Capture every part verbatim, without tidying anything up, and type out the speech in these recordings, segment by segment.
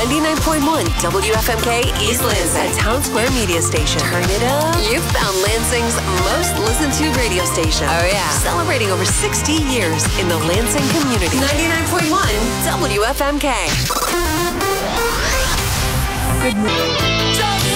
ninety-nine point one W F M K East Lansing, a Town Square media station. Turn it up. You've found Lansing's most listened to radio station. Oh, yeah. Celebrating over sixty years in the Lansing community. ninety-nine point one W F M K. Good morning.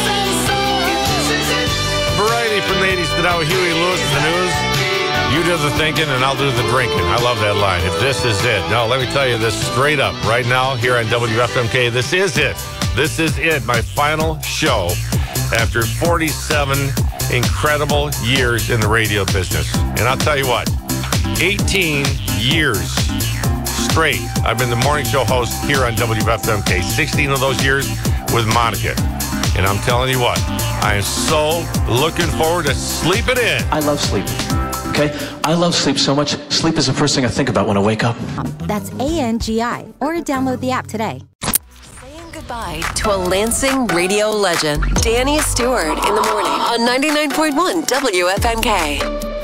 Variety from the eighties to now. Huey Lewis in the news. You do the thinking and I'll do the drinking. I love that line. If this is it. No, let me tell you this straight up right now here on W F M K. This is it. This is it. My final show after forty-seven incredible years in the radio business. And I'll tell you what, eighteen years straight. I've been the morning show host here on W F M K. sixteen of those years with Monica. And I'm telling you what, I am so looking forward to sleeping in. I love sleep. Okay? I love sleep so much. Sleep is the first thing I think about when I wake up. That's A N G I. Or download the app today. Saying goodbye to a Lansing radio legend, Danny Stewart in the morning on ninety-nine point one W F M K.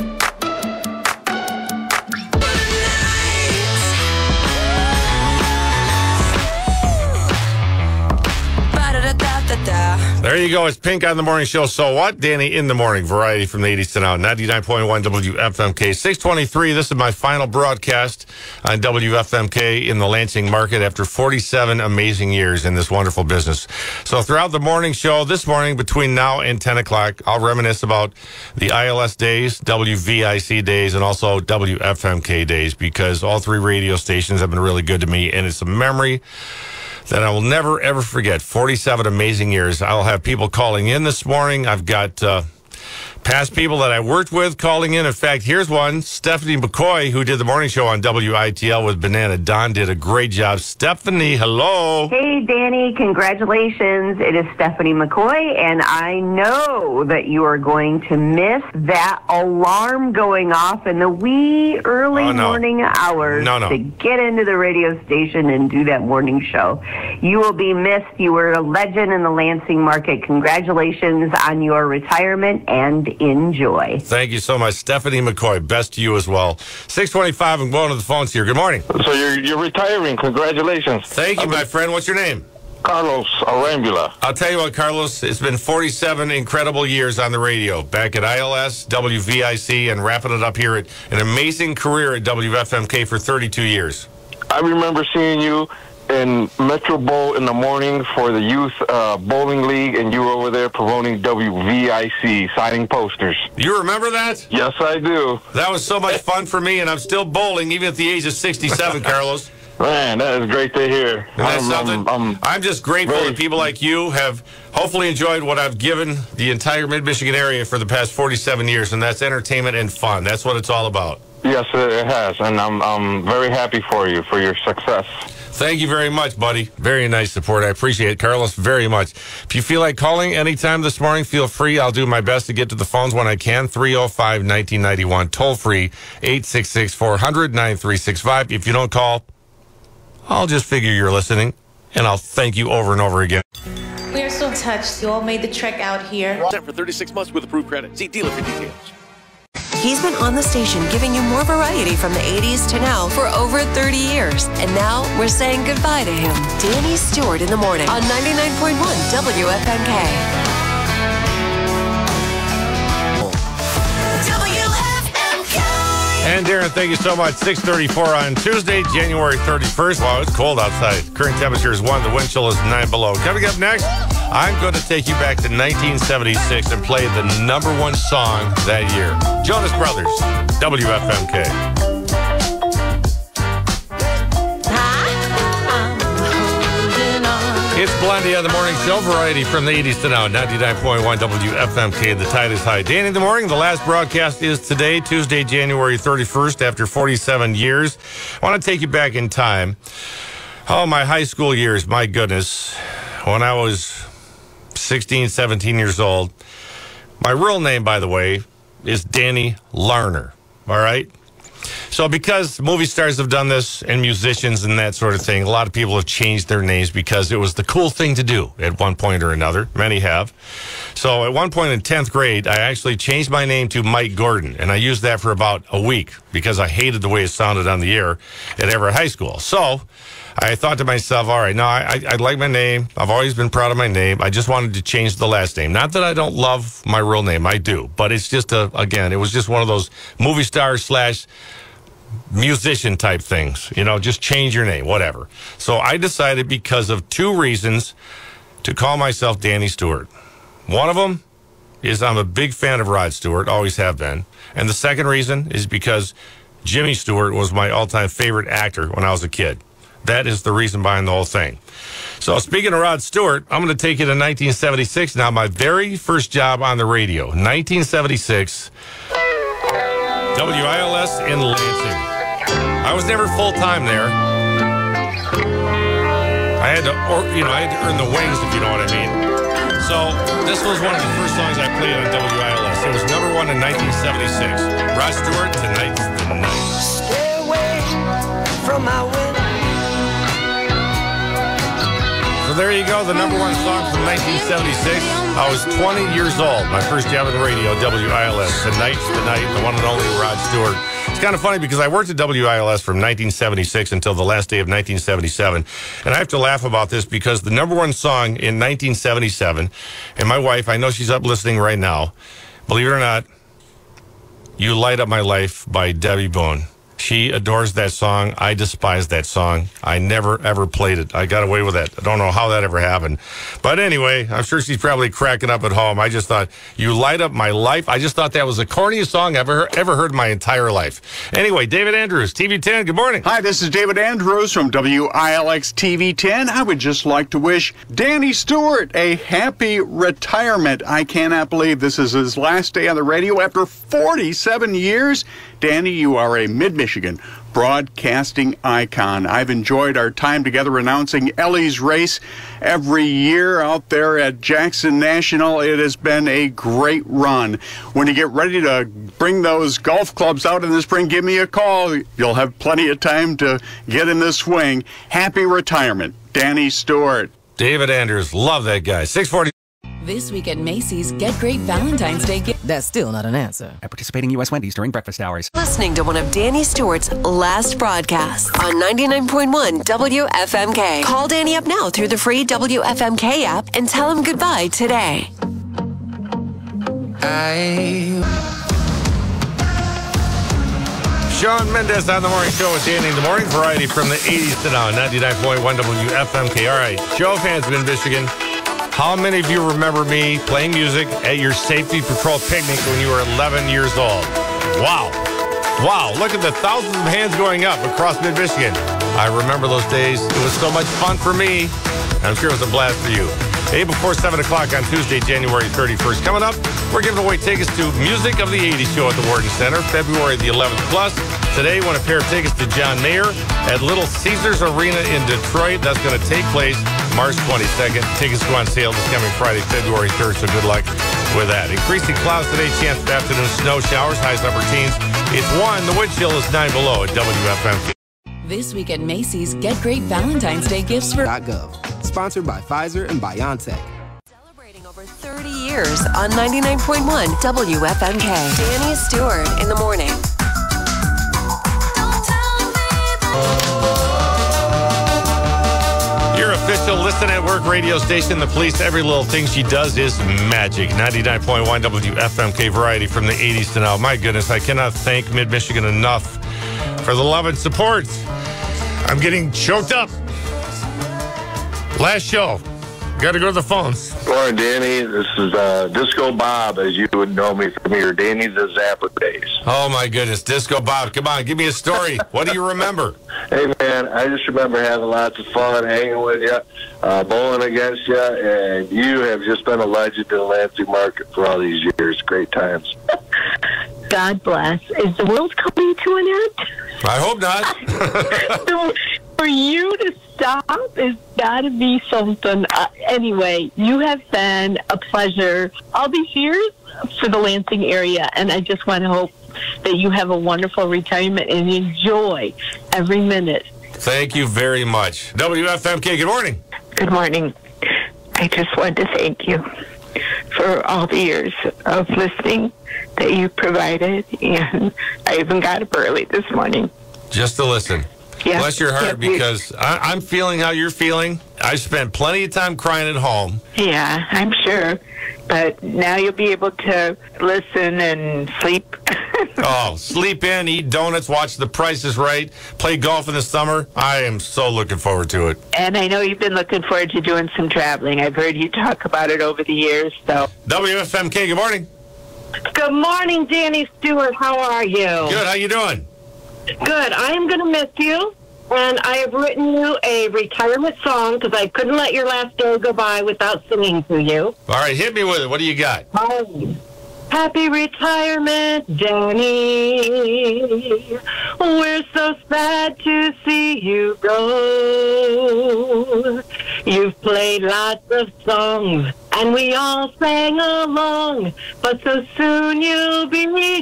There you go. It's Pink on the morning show. So what? Danny in the morning. Variety from the eighties to now. ninety-nine point one W F M K. six twenty-three. This is my final broadcast on W F M K in the Lansing market after forty-seven amazing years in this wonderful business. So throughout the morning show, this morning between now and ten o'clock, I'll reminisce about the I L S days, W V I C days, and also W F M K days, because all three radio stations have been really good to me, and it's a memory that I will never, ever forget. forty-seven amazing years. I'll have people calling in this morning. I've got uh, past people that I worked with calling in. In fact, here's one. Stephanie McCoy, who did the morning show on W I T L with Banana Don, did a great job. Stephanie, hello. Hey, Danny. Congratulations. It is Stephanie McCoy, and I know that you are going to miss that alarm going off in the wee early oh, no. morning hours no, no. to get into the radio station and do that morning show. You will be missed. You were a legend in the Lansing market. Congratulations on your retirement, and enjoy. Thank you so much, Stephanie McCoy. Best to you as well. six twenty-five, I'm going to the phones here. Good morning. So you're you're retiring. Congratulations. Thank you, my friend. What's your name? Carlos Arambula. I'll tell you what, Carlos, it's been forty-seven incredible years on the radio. Back at I L S, W V I C, and wrapping it up here at an amazing career at W F M K for thirty-two years. I remember seeing you in Metro Bowl in the morning for the Youth uh, Bowling League, and you were over there promoting W V I C, signing posters. You remember that? Yes, I do. That was so much fun for me, and I'm still bowling even at the age of sixty-seven, Carlos. Man, that is great to hear. And that's I'm, something. I'm, I'm, I'm just grateful very, that people like you have hopefully enjoyed what I've given the entire Mid-Michigan area for the past forty-seven years, and that's entertainment and fun. That's what it's all about. Yes, it has, and I'm I'm very happy for you, for your success. Thank you very much, buddy. Very nice support. I appreciate it, Carlos, very much. If you feel like calling anytime this morning, feel free. I'll do my best to get to the phones when I can. three oh five, nineteen ninety-one, toll free, eight six six, four hundred, nine three six five. If you don't call, I'll just figure you're listening, and I'll thank you over and over again. We are so touched. You all made the trek out here. For thirty-six months with approved credit. See dealer for details. He's been on the station giving you more variety from the eighties to now for over thirty years. And now we're saying goodbye to him. Danny Stewart in the morning on ninety-nine point one W F M K. W F M K. And Darren, thank you so much. six thirty-four on Tuesday, January thirty-first. Wow, it's cold outside. Current temperature is one. The wind chill is nine below. Coming up next, I'm going to take you back to nineteen seventy-six and play the number one song that year. Jonas Brothers, W F M K. It's Blondie on the morning show. Variety from the eighties to now. ninety-nine point one W F M K. The tide is high. Danny in the morning. The last broadcast is today, Tuesday, January thirty-first, after forty-seven years. I want to take you back in time. Oh, my high school years. My goodness. When I was sixteen, seventeen years old. My real name, by the way, is Danny Larner. All right? So because movie stars have done this and musicians and that sort of thing, a lot of people have changed their names because it was the cool thing to do at one point or another. Many have. So at one point in tenth grade, I actually changed my name to Mike Gordon, and I used that for about a week because I hated the way it sounded on the air at Everett High School. So I thought to myself, all right, no, I, I like my name. I've always been proud of my name. I just wanted to change the last name. Not that I don't love my real name. I do. But it's just, a, again, it was just one of those movie star slash musician type things. You know, just change your name, whatever. So I decided because of two reasons to call myself Danny Stewart. One of them is I'm a big fan of Rod Stewart, always have been. And the second reason is because Jimmy Stewart was my all-time favorite actor when I was a kid. That is the reason behind the whole thing. So speaking of Rod Stewart, I'm going to take you to nineteen seventy-six. Now, my very first job on the radio, nineteen seventy-six, W I L S in Lansing. I was never full-time there. I had to, or, you know, I had to earn the wings, if you know what I mean. So this was one of the first songs I played on W I L S. It was number one in nineteen seventy-six. Rod Stewart, Tonight's the Night. Stay away from my window. So there you go, the number one song from nineteen seventy-six. I was twenty years old. My first job on the radio, W I L S. Tonight's the Night, the one and only Rod Stewart. It's kind of funny because I worked at W I L S from nineteen seventy-six until the last day of nineteen seventy-seven. And I have to laugh about this because the number one song in nineteen seventy-seven, and my wife, I know she's up listening right now, believe it or not, You Light Up My Life by Debbie Boone. She adores that song. I despise that song. I never, ever played it. I got away with that. I don't know how that ever happened. But anyway, I'm sure she's probably cracking up at home. I just thought, You Light Up My Life. I just thought that was the corniest song I've ever, ever heard in my entire life. Anyway, David Andrews, T V ten, good morning. Hi, this is David Andrews from W I L X T V ten. I would just like to wish Danny Stewart a happy retirement. I cannot believe this is his last day on the radio after forty-seven years. Danny, you are a Mid-Michigan broadcasting icon. I've enjoyed our time together announcing Ellie's race every year out there at Jackson National. It has been a great run. When you get ready to bring those golf clubs out in the spring, give me a call. You'll have plenty of time to get in the swing. Happy retirement, Danny Stewart. David Andrews, love that guy. six forty. This week at Macy's, get great Valentine's Day gifts. That's still not an answer. At participating U S Wendy's during breakfast hours. Listening to one of Danny Stewart's last broadcasts on ninety-nine point one W F M K. Call Danny up now through the free W F M K app and tell him goodbye today. I... Shawn Mendes on the morning show with Danny in the morning. Variety from the eighties to now. ninety-nine point one W F M K. All right, Joe fans in Michigan. How many of you remember me playing music at your safety patrol picnic when you were eleven years old? Wow. Wow. Look at the thousands of hands going up across mid-Michigan. I remember those days. It was so much fun for me. I'm sure it was a blast for you. Eight before seven o'clock on Tuesday, January thirty-first. Coming up, we're giving away tickets to Music of the eighties show at the Wharton Center, February the eleventh plus. Today, won a pair of tickets to John Mayer at Little Caesars Arena in Detroit. That's going to take place March twenty-second. Tickets go on sale this coming Friday, February third, so good luck with that. Increasing clouds today, chance for afternoon snow showers, highs upper teens. It's one, the wind chill is nine below at W F M K. This week at Macy's, get great Valentine's Day gifts for .gov. Sponsored by Pfizer and BioNTech. Celebrating over thirty years on ninety-nine point one W F M K. Danny Stewart in the morning. Your official Listen at Work radio station, the police, every little thing she does is magic. ninety-nine point one W F M K variety from the eighties to now. My goodness, I cannot thank Mid-Michigan enough for the love and support. I'm getting choked up. Last show. Got to go to the phones. Morning, Danny. This is uh, Disco Bob, as you would know me from your Danny the Zapper days. Oh, my goodness. Disco Bob, come on, give me a story. What do you remember? Hey, man, I just remember having lots of fun hanging with you, uh, bowling against you, and you have just been a legend in the Lansing market for all these years. Great times. God bless. Is the world coming to an end? I hope not. So for you to stop has got to be something. Uh, anyway, you have been a pleasure all these years for the Lansing area, and I just want to hope that you have a wonderful retirement and enjoy every minute. Thank you very much. W F M K, good morning. Good morning. I just wanted to thank you for all the years of listening that you provided, and I even got up early this morning. Just to listen. Yeah. Bless your heart, yeah. because I, I'm feeling how you're feeling. I spent plenty of time crying at home. Yeah, I'm sure. But now you'll be able to listen and sleep. Oh, sleep in, eat donuts, watch The Price is Right, play golf in the summer. I am so looking forward to it. And I know you've been looking forward to doing some traveling. I've heard you talk about it over the years. So W F M K, good morning. Good morning, Danny Stewart. How are you? Good, how you doing? Good. I am going to miss you, and I have written you a retirement song because I couldn't let your last day go by without singing to you. All right, hit me with it. What do you got? Um, Happy retirement, Danny. We're so sad to see you go. You've played lots of songs, and we all sang along, but so soon you'll be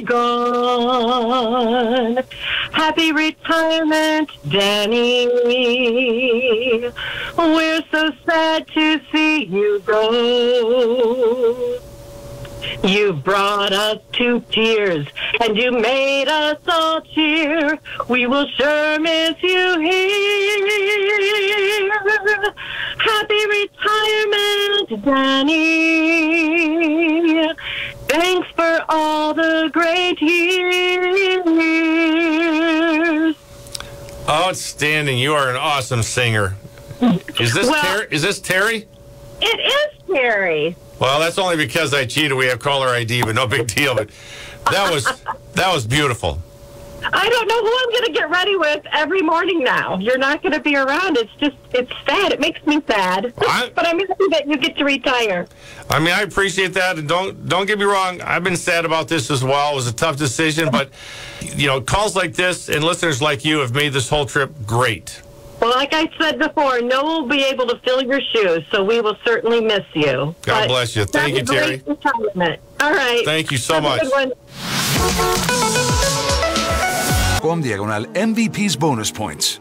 gone. Happy retirement, Danny. We're so sad to see you go. You brought us to tears, and you made us all cheer. We will sure miss you here. Happy retirement, Danny. Thanks for all the great years. Outstanding. You are an awesome singer. Is this well, Ter- is this Terry? It is Terry. Well, that's only because I cheated. We have caller I D, but no big deal. But that was that was beautiful. I don't know who I'm going to get ready with every morning now. You're not going to be around. It's just, it's sad. It makes me sad. I, but I'm happy that you get to retire. I mean, I appreciate that. And don't don't get me wrong. I've been sad about this as well. It was a tough decision. But, you know, calls like this and listeners like you have made this whole trip great. Well, like I said before, no one will be able to fill your shoes, so we will certainly miss you. God but bless you. Thank you, Terry. Retirement. All right. Thank you so Have much. A good one. Com Diagonal M V P's bonus points.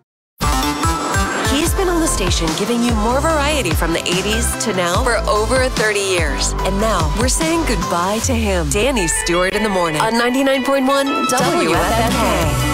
He's been on the station giving you more variety from the eighties to now for over thirty years. And now we're saying goodbye to him. Danny Stewart in the morning on ninety-nine point one W F M K.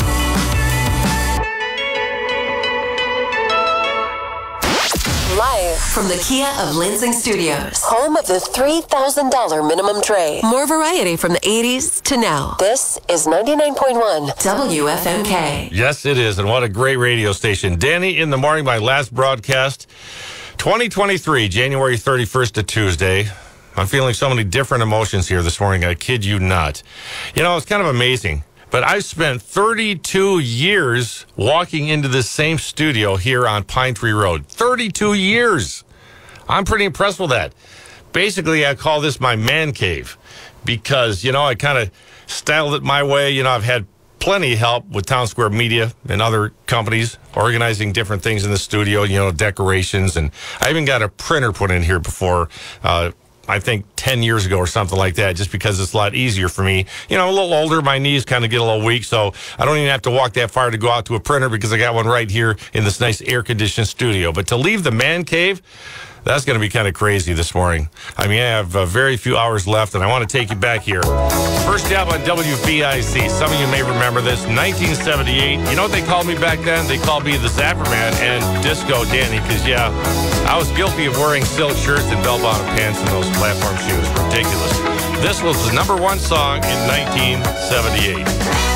Live from the Kia of Lansing Studios, home of the three thousand dollars minimum trade. More variety from the eighties to now. This is ninety-nine point one W F M K. Yes, it is. And what a great radio station. Danny in the morning, my last broadcast, twenty twenty-three, January thirty-first to Tuesday. I'm feeling so many different emotions here this morning. I kid you not. You know, it's kind of amazing. But I've spent thirty-two years walking into this same studio here on Pine Tree Road. thirty-two years. I'm pretty impressed with that. Basically, I call this my man cave because, you know, I kind of styled it my way. You know, I've had plenty of help with Town Square Media and other companies organizing different things in the studio, you know, decorations. And I even got a printer put in here before, uh, I think ten years ago or something like that, just because it's a lot easier for me. You know, a little older, my knees kind of get a little weak, so I don't even have to walk that far to go out to a printer because I got one right here in this nice air-conditioned studio. But to leave the man cave, that's going to be kind of crazy this morning. I mean, I have uh, very few hours left, and I want to take you back here. First job on W V I C. Some of you may remember this. nineteen seventy-eight. You know what they called me back then? They called me the Zapper Man and Disco Danny, because, yeah, I was guilty of wearing silk shirts and bell-bottom pants and those platform shoes. Ridiculous. This was the number one song in nineteen seventy-eight.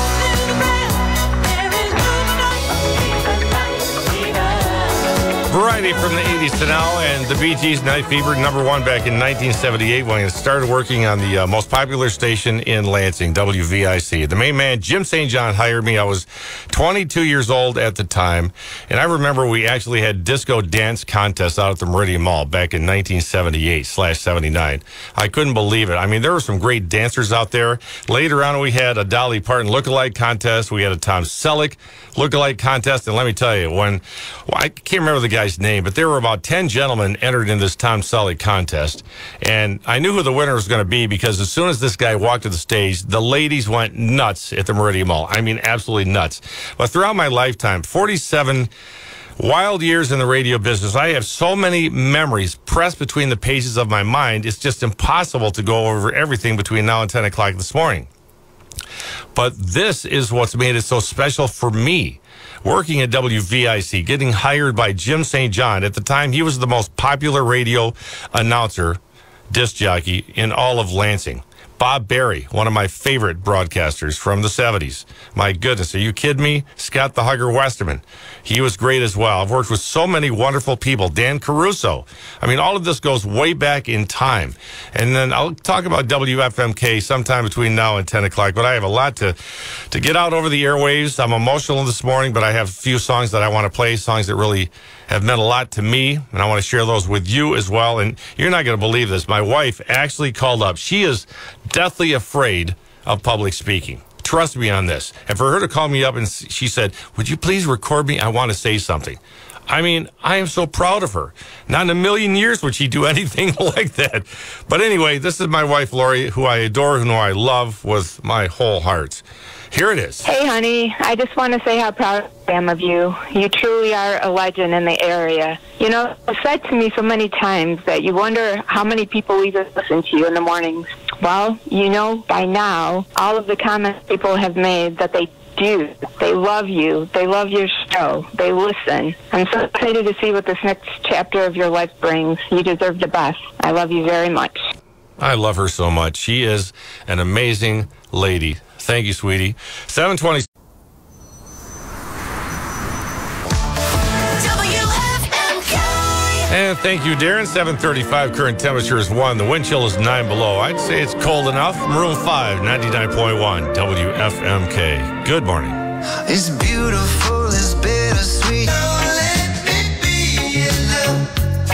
Variety from the eighties to now, and the Bee Gees' Night Fever, number one back in nineteen seventy-eight when I started working on the uh, most popular station in Lansing, W V I C. The main man, Jim Saint John, hired me. I was twenty-two years old at the time, and I remember we actually had disco dance contests out at the Meridian Mall back in nineteen seventy-eight slash seventy-nine. I couldn't believe it. I mean, there were some great dancers out there. Later on, we had a Dolly Parton lookalike contest. We had a Tom Selleck lookalike contest, and let me tell you, when well, I can't remember the guy's name, but there were about ten gentlemen entered in this Tom Selleck contest, and I knew who the winner was going to be because as soon as this guy walked to the stage, the ladies went nuts at the Meridian Mall. I mean, absolutely nuts. But throughout my lifetime, forty-seven wild years in the radio business. I have so many memories pressed between the pages of my mind. It's just impossible to go over everything between now and ten o'clock this morning. But this is what's made it so special for me. Working at W V I C, getting hired by Jim Saint John. At the time, he was the most popular radio announcer, disc jockey, in all of Lansing. Bob Barry, one of my favorite broadcasters from the seventies. My goodness, are you kidding me? Scott the Hugger Westerman. He was great as well. I've worked with so many wonderful people. Dan Caruso. I mean, all of this goes way back in time. And then I'll talk about W F M K sometime between now and ten o'clock, but I have a lot to, to get out over the airwaves. I'm emotional this morning, but I have a few songs that I want to play, songs that really have meant a lot to me, and I want to share those with you as well. And you're not going to believe this. My wife actually called up. She is deathly afraid of public speaking. Trust me on this. And for her to call me up and she said, would you please record me? I want to say something. I mean, I am so proud of her. Not in a million years would she do anything like that. But anyway, this is my wife, Lori, who I adore, who I love with my whole heart. Here it is. Hey, honey. I just want to say how proud I am of you. You truly are a legend in the area. You know, it's said to me so many times that you wonder how many people even listen to you in the mornings. Well, you know, by now, all of the comments people have made that they do. They love you. They love your show. They listen. I'm so excited to see what this next chapter of your life brings. You deserve the best. I love you very much. I love her so much. She is an amazing lady. Thank you, sweetie. seven twenty. And thank you, Darren. seven thirty-five, current temperature is one. The wind chill is nine below. I'd say it's cold enough. Room five, ninety-nine point one, W F M K. Good morning. It's beautiful, it's bittersweet. Don't let me be alone.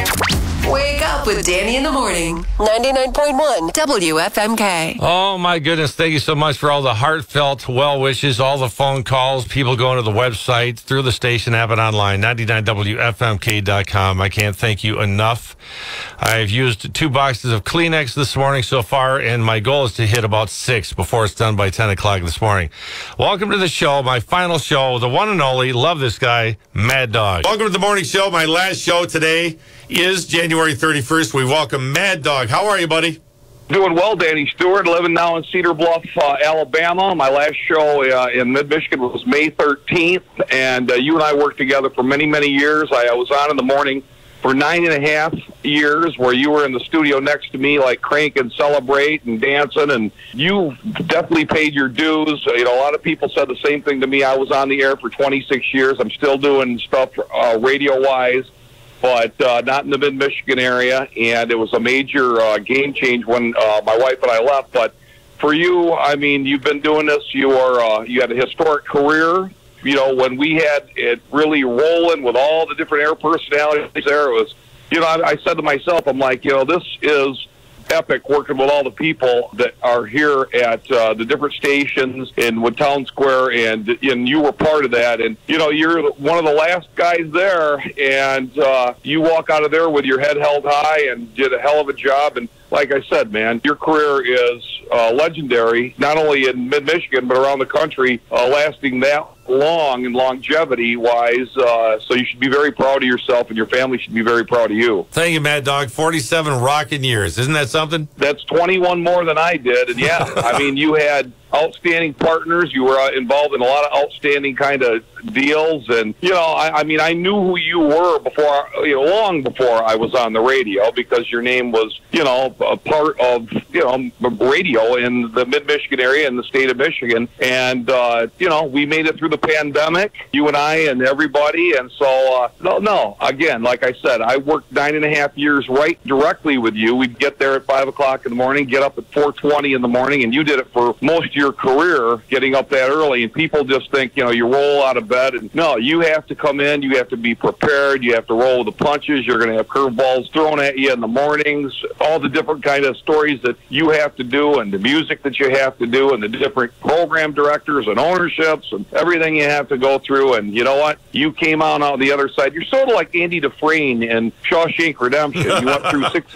Wake up with Danny in the morning. ninety-nine point one W F M K. Oh, my goodness. Thank you so much for all the heartfelt well wishes, all the phone calls, people going to the website, through the station app and online, ninety-nine W F M K dot com. I can't thank you enough. I've used two boxes of Kleenex this morning so far, and my goal is to hit about six before it's done by ten o'clock this morning. Welcome to the show, my final show, the one and only, love this guy, Mad Dog. Welcome to the morning show. My last show today is January thirty-first. We welcome Mad Dog. How are you, buddy? Doing well, Danny Stewart. Living now in Cedar Bluff, uh, Alabama. My last show uh, in mid-Michigan was May thirteenth, and uh, you and I worked together for many, many years. I, I was on in the morning for nine and a half years, where you were in the studio next to me, like crank and celebrate and dancing, and you definitely paid your dues. You know, a lot of people said the same thing to me. I was on the air for twenty-six years. I'm still doing stuff uh, radio-wise, but uh, not in the mid-Michigan area, and it was a major uh, game change when uh, my wife and I left. But for you, I mean, you've been doing this. You are uh, you had a historic career. You know, when we had it really rolling with all the different air personalities there, it was, you know, I, I said to myself, I'm like, you know, this is epic working with all the people that are here at uh, the different stations in Woodtown Square, and and you were part of that. And, you know, you're one of the last guys there, and uh, you walk out of there with your head held high and did a hell of a job. And like I said, man, your career is uh, legendary, not only in mid-Michigan, but around the country, uh, lasting that long and longevity-wise. Uh, so you should be very proud of yourself, and your family should be very proud of you. Thank you, Mad Dog. forty-seven rocking years. Isn't that something? That's twenty-one more than I did. And, yeah, I mean, you had outstanding partners. You were uh, involved in a lot of outstanding kind of deals. And, you know, I, I mean, I knew who you were before, you know, long before I was on the radio, because your name was, you know, a part of, you know, radio in the mid-Michigan area in the state of Michigan. And, uh, you know, we made it through the pandemic, you and I and everybody. And so, uh, no, no, again, like I said, I worked nine and a half years right directly with you. We'd get there at five o'clock in the morning, get up at four twenty in the morning, and you did it for most of your career, getting up that early. And people just think, you know, you roll out of bed, and no, you have to come in, you have to be prepared, you have to roll with the punches, you're going to have curveballs thrown at you in the mornings, all the different kind of stories that you have to do, and the music that you have to do, and the different program directors and ownerships and everything you have to go through. And you know what? You came out on the other side. You're sort of like Andy Dufresne in Shawshank Redemption. You went through six hundred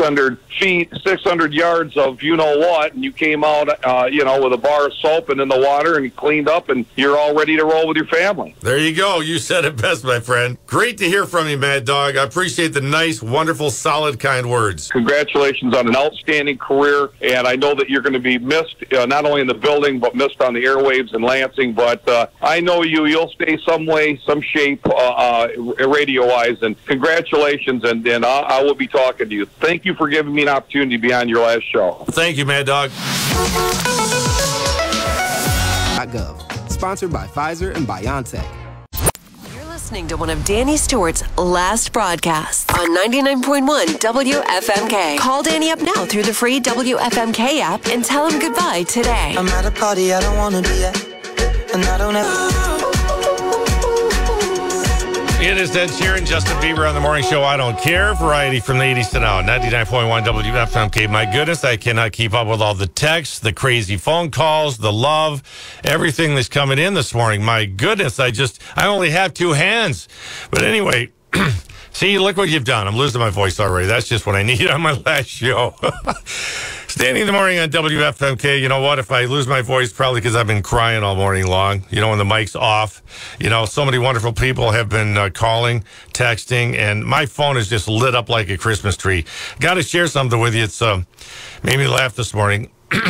feet, six hundred yards of you know what, and you came out, uh, you know, with a bar of soap and in the water and you cleaned up, and you're all ready to roll with your family. There you go. You said it best, my friend. Great to hear from you, Mad Dog. I appreciate the nice, wonderful, solid, kind words. Congratulations on an outstanding career, and I know that you're going to be missed uh, not only in the building but missed on the airwaves in Lansing. But uh, I know you. You'll stay some way, some shape, uh, uh, radio-wise, and congratulations, and, and I, I will be talking to you. Thank you for giving me an opportunity to be on your last show. Thank you, Mad Dog. .gov, sponsored by Pfizer and BioNTech. You're listening to one of Danny Stewart's last broadcasts on ninety-nine point one W F M K. Call Danny up now through the free W F M K app and tell him goodbye today. I'm at a party I don't want to be at, and I don't have... It is Ed Sheeran, Justin Bieber on the morning show. I don't care. Variety from the eighties to now. ninety-nine point one W F M K. My goodness, I cannot keep up with all the texts, the crazy phone calls, the love, everything that's coming in this morning. My goodness, I just, I only have two hands. But anyway, see, look what you've done. I'm losing my voice already. That's just what I need on my last show. Standing in the morning on W F M K, you know what? If I lose my voice, probably because I've been crying all morning long, you know, when the mic's off. You know, so many wonderful people have been uh, calling, texting, and my phone is just lit up like a Christmas tree. Got to share something with you. It's uh, made me laugh this morning.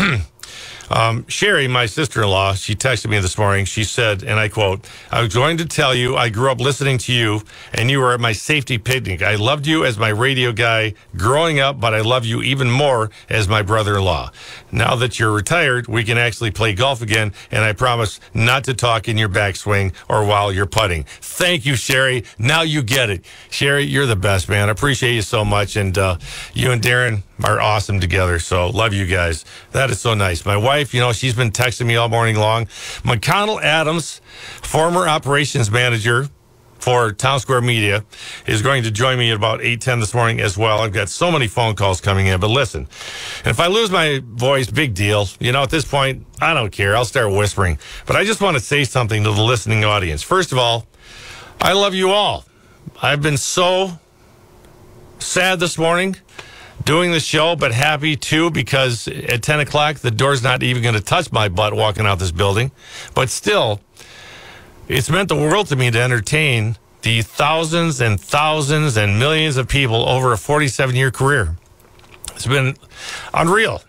Um, Sherry, my sister-in-law, she texted me this morning. She said, and I quote, "I was going to tell you I grew up listening to you, and you were at my safety picnic. I loved you as my radio guy growing up, but I love you even more as my brother-in-law. Now that you're retired, we can actually play golf again, and I promise not to talk in your backswing or while you're putting." Thank you, Sherry. Now you get it. Sherry, you're the best, man. I appreciate you so much, and uh, you and Darren are awesome together, so love you guys. That is so nice. My wife, you know, she's been texting me all morning long. McConnell Adams, former operations manager for Town Square Media, is going to join me at about eight ten this morning as well. I've got so many phone calls coming in, but listen, if I lose my voice, big deal. You know, at this point, I don't care. I'll start whispering. But I just want to say something to the listening audience. First of all, I love you all. I've been so sad this morning doing the show, but happy too, because at ten o'clock, the door's not even going to touch my butt walking out this building. But still, it's meant the world to me to entertain the thousands and thousands and millions of people over a forty-seven year career. It's been unreal.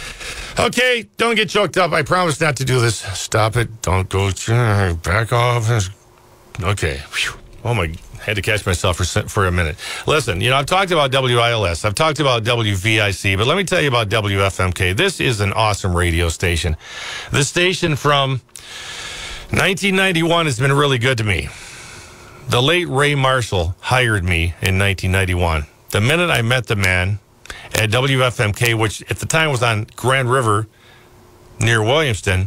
Okay, don't get choked up. I promise not to do this. Stop it. Don't go. Back off. Okay. Whew. Oh, my. Had to catch myself for for a minute. Listen, you know, I've talked about W I L S. I've talked about W V I C, but let me tell you about W F M K. This is an awesome radio station. This station from nineteen ninety-one has been really good to me. The late Ray Marshall hired me in nineteen ninety-one. The minute I met the man at W F M K, which at the time was on Grand River near Williamston,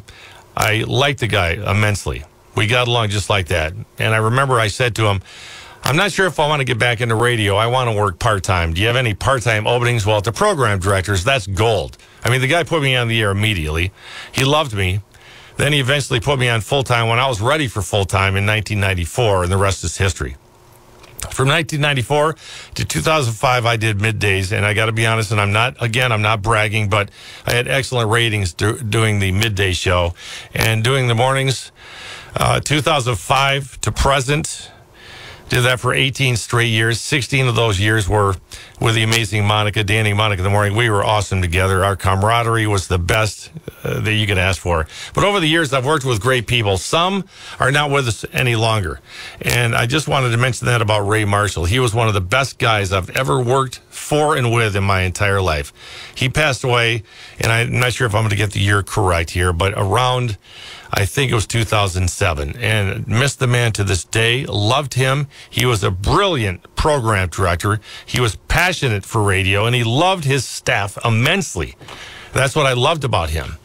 I liked the guy immensely. We got along just like that. And I remember I said to him, "I'm not sure if I want to get back into radio. I want to work part-time. Do you have any part-time openings?" Well, at the program directors, that's gold. I mean, the guy put me on the air immediately. He loved me. Then he eventually put me on full-time when I was ready for full-time in nineteen ninety-four, and the rest is history. From nineteen ninety-four to two thousand five, I did middays, and I got to be honest, and I'm not, again, I'm not bragging, but I had excellent ratings do, doing the midday show. And doing the mornings, uh, two thousand five to present, did that for eighteen straight years. sixteen of those years were with the amazing Monica, Danny, Monica in the morning. We were awesome together. Our camaraderie was the best uh, that you could ask for. But over the years, I've worked with great people. Some are not with us any longer. And I just wanted to mention that about Ray Marshall. He was one of the best guys I've ever worked for and with in my entire life. He passed away, and I'm not sure if I'm going to get the year correct here, but around, I think it was two thousand seven, and missed the man to this day. Loved him. He was a brilliant program director. He was passionate for radio, and he loved his staff immensely. That's what I loved about him.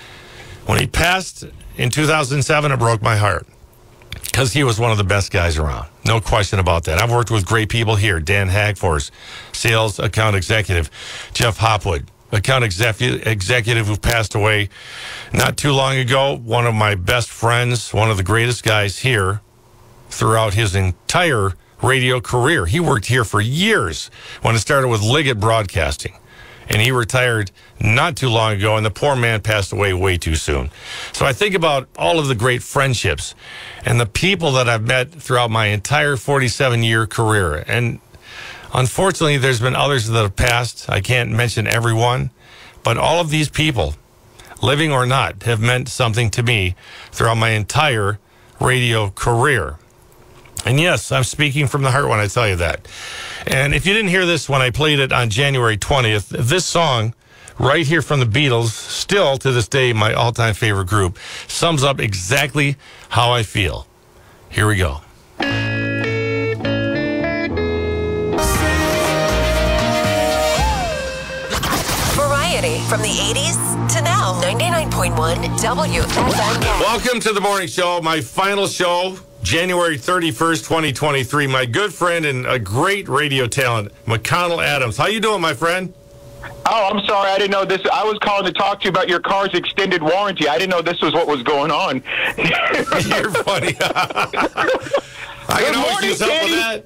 When he passed in two thousand seven, it broke my heart because he was one of the best guys around. No question about that. I've worked with great people here. Dan Hagfors, sales account executive. Jeff Hopwood, account executive, executive who passed away not too long ago. One of my best friends, one of the greatest guys here throughout his entire radio career. He worked here for years when it started with Liggett Broadcasting. and he retired not too long ago, and the poor man passed away way too soon. So I think about all of the great friendships and the people that I've met throughout my entire forty-seven-year career. And unfortunately, there's been others that have passed. I can't mention everyone, but all of these people, living or not, have meant something to me throughout my entire radio career. And yes, I'm speaking from the heart when I tell you that. And if you didn't hear this when I played it on January twentieth, this song right here from the Beatles, still to this day my all-time favorite group, sums up exactly how I feel. Here we go. Variety from the eighties to now. ninety-nine point one W F M K. Welcome to the morning show, my final show, January thirty-first, twenty twenty-three. My good friend and a great radio talent, McConnell Adams. How you doing, my friend? Oh, I'm sorry. I didn't know this. I was calling to talk to you about your car's extended warranty. I didn't know this was what was going on. You're funny. I can always use help with that.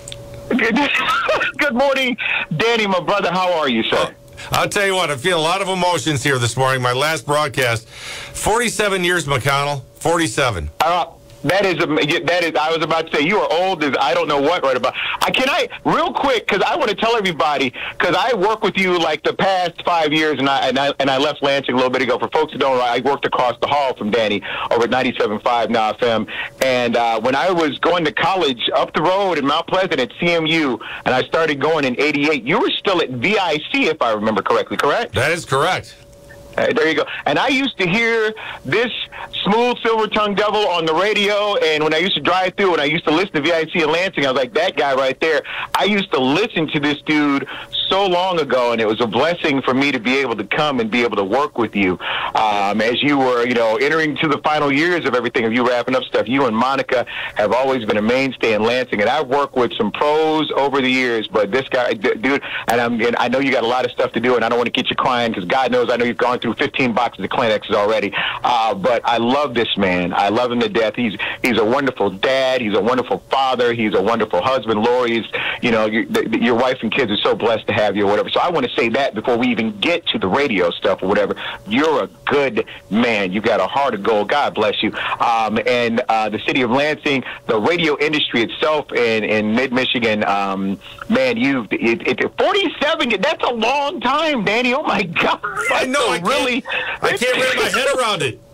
Good, good morning, Danny, my brother. How are you, sir? Oh, I'll tell you what, I'm feeling a lot of emotions here this morning. My last broadcast, forty-seven years, McConnell, forty-seven. Uh, that is, that is, I was about to say, you are old as I don't know what right about. I Can I, real quick, because I want to tell everybody, because I work with you like the past five years, and I, and I and I left Lansing a little bit ago. For folks who don't know, I worked across the hall from Danny over at ninety-seven point five Now F M. And uh, when I was going to college up the road in Mount Pleasant at C M U, and I started going in eighty-eight, you were still at V I C, if I remember correctly, correct? That is correct. Uh, there you go. And I used to hear this smooth silver-tongued devil on the radio, and when I used to drive through and I used to listen to V I C in Lansing, I was like, that guy right there. I used to listen to this dude so long ago, and it was a blessing for me to be able to come and be able to work with you um, as you were, you know, entering to the final years of everything, of you wrapping up stuff. You and Monica have always been a mainstay in Lansing, and I've worked with some pros over the years, but this guy, d- dude, and, I'm, and I know you got a lot of stuff to do, and I don't want to get you crying, because God knows I know you've gone through fifteen boxes of Kleenexes already, uh, but I love this man. I love him to death. He's he's a wonderful dad. He's a wonderful father. He's a wonderful husband. Lori's, you know, your, the, your wife and kids are so blessed to have you or whatever. So I want to say that before we even get to the radio stuff or whatever. You're a good man. You got a heart of gold. God bless you. Um, and uh, the city of Lansing, the radio industry itself in, in mid-Michigan, um, man, you it, it, forty-seven, that's a long time, Danny. Oh, my God. I know. I really, can't, I can't wrap my head around it.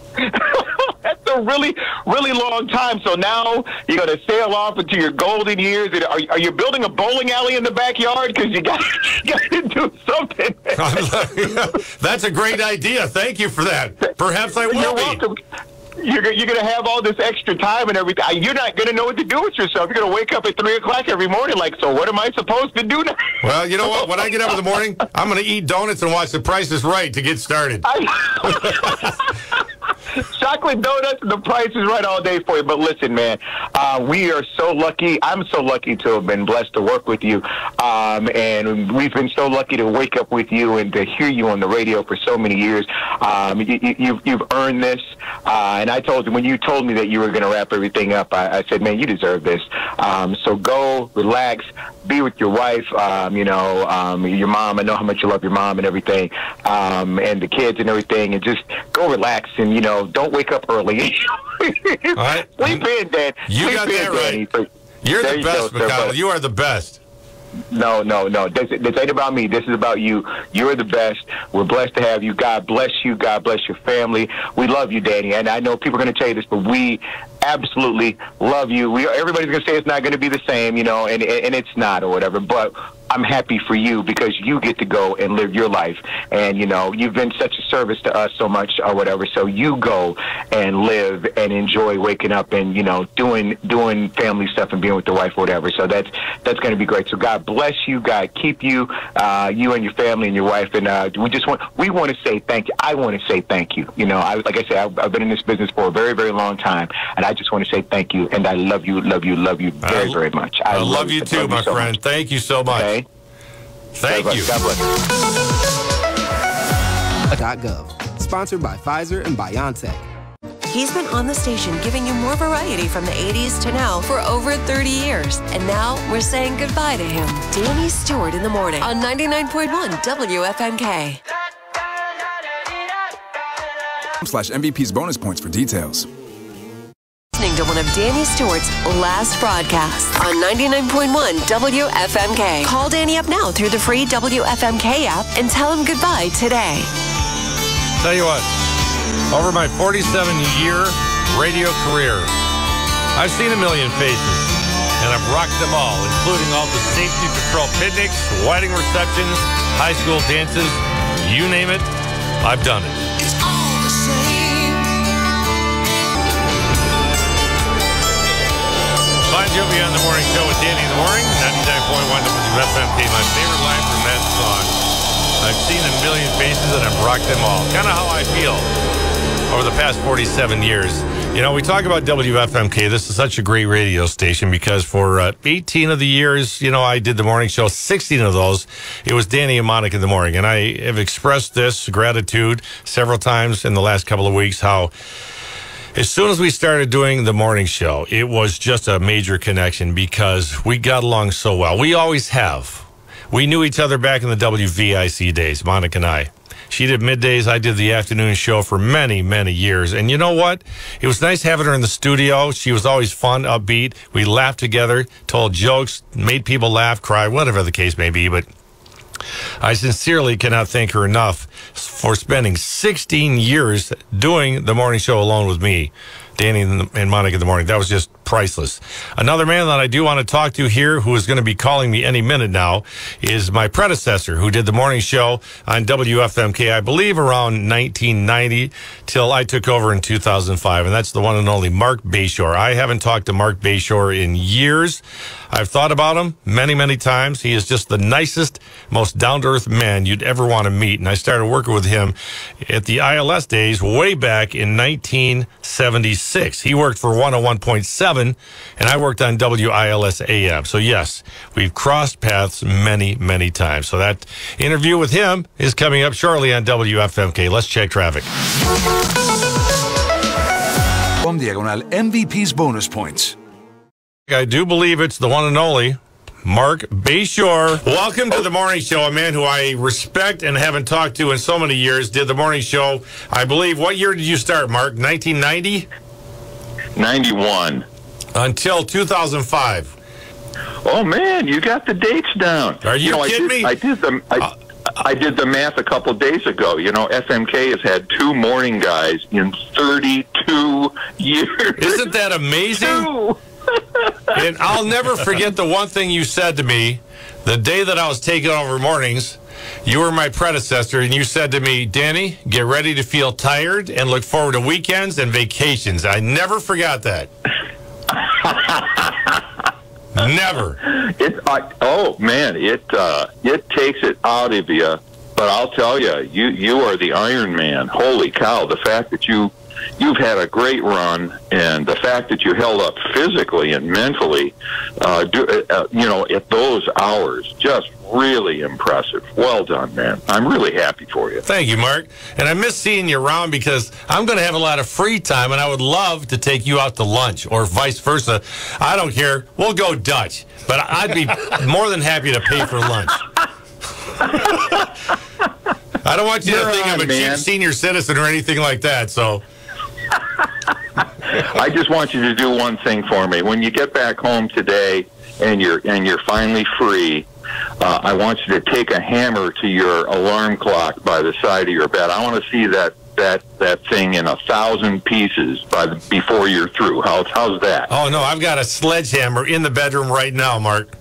That's a really, really long time. So now you're going to sail off into your golden years. Are, are you building a bowling alley in the backyard? Because you got to do something. That's a great idea. Thank you for that. Perhaps I will You're be. welcome. You're, you're going to have all this extra time and everything. You're not going to know what to do with yourself. You're going to wake up at three o'clock every morning like, so what am I supposed to do now? Well, you know what? When I get up in the morning, I'm going to eat donuts and watch The Price is Right to get started. Chocolate donuts and The Price is Right all day for you. But listen, man, uh, we are so lucky. I'm so lucky to have been blessed to work with you. Um, and we've been so lucky to wake up with you and to hear you on the radio for so many years. Um, you, you, you've, you've earned this. Uh, and I told you, when you told me that you were going to wrap everything up, I, I said, man, you deserve this. Um, so go, relax, be with your wife, um, you know, um, your mom. I know how much you love your mom and everything, um, and the kids and everything, and just go relax and, you know, don't wake up early. All right. Sleep in, Dad. You Sleep got in, that right. Danny. You're There the you best, go, sir, McConnell. but- You are the best. No, no, no. This, this ain't about me. This is about you. You're the best. We're blessed to have you. God bless you. God bless your family. We love you, Danny. And I know people are going to tell you this, but we absolutely love you. We everybody's going to say it's not going to be the same, you know, and and it's not or whatever. But I'm happy for you because you get to go and live your life. And, you know, you've been such a service to us so much or whatever. So you go and live and enjoy waking up and, you know, doing doing family stuff and being with the wife or whatever. So that's that's going to be great. So God bless you. God keep you, uh, you and your family and your wife. And uh, we just want we want to say thank you. I want to say thank you. You know, I, like I said, I've, I've been in this business for a very, very long time. And I just want to say thank you. And I love you, love you, love you very, very much. I, I love, love you too, love my you so friend. Much. Thank you so much. Okay? Thank God you. God bless you. .gov. Sponsored by Pfizer and BioNTech. He's been on the station giving you more variety from the eighties to now for over thirty years. And now we're saying goodbye to him. Danny Stewart in the morning on ninety-nine point one W F M K. Slash M V P's bonus points for details. Listening to one of Danny Stewart's last broadcasts on ninety-nine point one W F M K. Call Danny up now through the free W F M K app and tell him goodbye today. Tell you what, over my forty-seven year radio career, I've seen a million faces, and I've rocked them all, including all the safety patrol picnics, wedding receptions, high school dances, you name it, I've done it. Find Joby on the morning show with Danny in the morning, ninety-nine point one W F M K. My favorite line from that song. I've seen a million faces and I've rocked them all. Kind of how I feel over the past forty-seven years. You know, we talk about W F M K. This is such a great radio station because for uh, eighteen of the years, you know, I did the morning show. sixteen of those, it was Danny and Monica in the morning. And I have expressed this gratitude several times in the last couple of weeks, how as soon as we started doing the morning show, it was just a major connection because we got along so well. We always have. We knew each other back in the W V I C days, Monica and I. She did middays. I did the afternoon show for many, many years. And you know what? It was nice having her in the studio. She was always fun, upbeat. We laughed together, told jokes, made people laugh, cry, whatever the case may be. But I sincerely cannot thank her enough for spending sixteen years doing the morning show alone with me, Danny and Monica in the morning. That was just priceless. Another man that I do want to talk to here, who is going to be calling me any minute now, is my predecessor, who did the morning show on W F M K, I believe around nineteen ninety, till I took over in two thousand five, and that's the one and only Mark Bayshore. I haven't talked to Mark Bayshore in years. I've thought about him many, many times. He is just the nicest, most down-to-earth man you'd ever want to meet, and I started working with him at the I L S days way back in nineteen seventy-six. He worked for one oh one point seven, and I worked on W I L S A M. So, yes, we've crossed paths many, many times. So that interview with him is coming up shortly on W F M K. Let's check traffic. Com Diagonal M V P's bonus points. I do believe it's the one and only Mark Bayshore. Welcome to the morning show, a man who I respect and haven't talked to in so many years. Did the morning show, I believe. What year did you start, Mark? nineteen ninety? ninety-one. Until two thousand five. Oh, man, you got the dates down. Are you, you know, kidding I did, me? I did the... I, uh, I did the math a couple days ago. You know, F M K has had two morning guys in thirty-two years. Isn't that amazing? And I'll never forget the one thing you said to me the day that I was taking over mornings. You were my predecessor, and you said to me, Danny, get ready to feel tired and look forward to weekends and vacations. I never forgot that. Never. It, I, oh, man, it uh, it takes it out of you. But I'll tell you, you, you are the Iron Man. Holy cow, the fact that you... You've had a great run, and the fact that you held up physically and mentally, uh, do, uh, you know, at those hours, just really impressive. Well done, man. I'm really happy for you. Thank you, Mark. And I miss seeing you around because I'm going to have a lot of free time, and I would love to take you out to lunch or vice versa. I don't care. We'll go Dutch, but I'd be more than happy to pay for lunch. I don't want you You're to think on, I'm a man. cheap senior citizen or anything like that, so... I just want you to do one thing for me. When you get back home today and you're and you're finally free, uh, I want you to take a hammer to your alarm clock by the side of your bed. I want to see that that that thing in a thousand pieces by the, before you're through. How's how's that? Oh no, I've got a sledgehammer in the bedroom right now, Mark.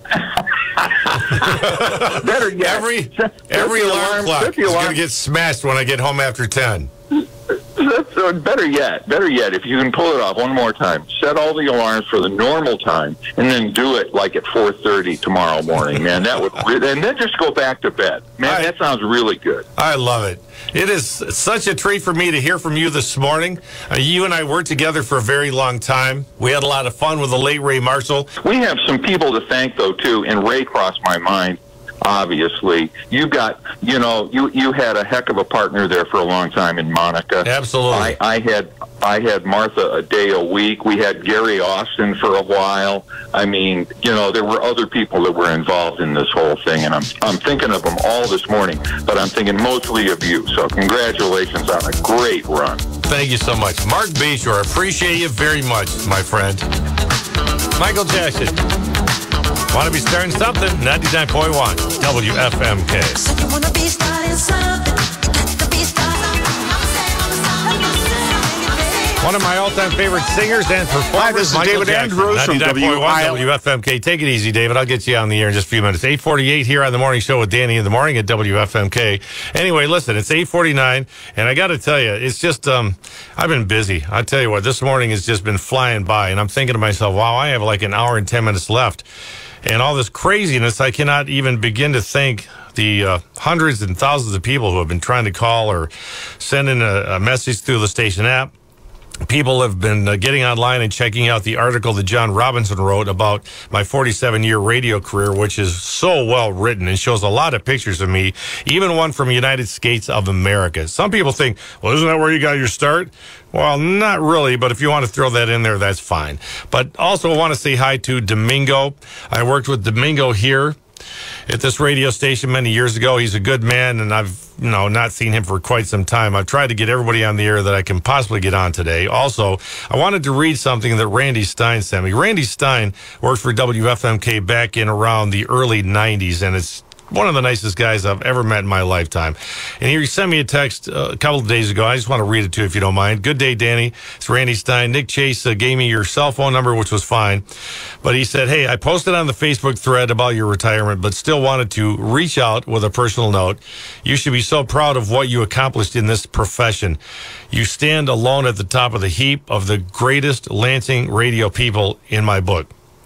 Better yet, every set, every set alarm, alarm clock is going to get smashed when I get home after ten. So better yet, better yet, if you can pull it off one more time, set all the alarms for the normal time, and then do it like at four thirty tomorrow morning, man. That would, re- and then just go back to bed, man. I, that sounds really good. I love it. It is such a treat for me to hear from you this morning. Uh, you and I worked together for a very long time. We had a lot of fun with the late Ray Marshall. We have some people to thank, though, too, and Ray crossed my mind. obviously. You got, you know, you, you had a heck of a partner there for a long time in Monica. Absolutely. I, I had I had Martha a day a week. We had Gary Austin for a while. I mean, you know, there were other people that were involved in this whole thing, and I'm I'm thinking of them all this morning, but I'm thinking mostly of you. So congratulations on a great run. Thank you so much. Mark Bayshore, appreciate you very much, my friend. Michael Jackson. Want to be starting something? ninety-nine point one W F M K. So you wanna be starting something? Let the beat start. One of my all-time favorite singers and performers. Hi, this is Michael David Jackson, Andrews from ninety-nine point one W I L. W F M K. Take it easy, David. I'll get you on the air in just a few minutes. eight forty-eight here on the morning show with Danny in the morning at W F M K. Anyway, listen, it's eight forty-nine, and I got to tell you, it's just, um, I've been busy. I tell you what, this morning has just been flying by, and I'm thinking to myself, wow, I have like an hour and ten minutes left. And all this craziness, I cannot even begin to thank the uh, hundreds and thousands of people who have been trying to call or send in a, a message through the station app. People have been uh, getting online and checking out the article that John Robinson wrote about my forty-seven year radio career, which is so well written and shows a lot of pictures of me, even one from United States of America. Some people think, well, isn't that where you got your start? Well, not really, but if you want to throw that in there, that's fine. But also I want to say hi to Domingo. I worked with Domingo here at this radio station many years ago. He's a good man, and I've you know not seen him for quite some time. I've tried to get everybody on the air that I can possibly get on today. Also, I wanted to read something that Randy Stein sent me. Randy Stein worked for W F M K back in around the early nineties, and it's one of the nicest guys I've ever met in my lifetime. And he sent me a text uh, a couple of days ago. I just want to read it to you if you don't mind. Good day, Danny. It's Randy Stein. Nick Chase uh, gave me your cell phone number, which was fine. But he said, hey, I posted on the Facebook thread about your retirement, but still wanted to reach out with a personal note. You should be so proud of what you accomplished in this profession. You stand alone at the top of the heap of the greatest Lansing radio people in my book.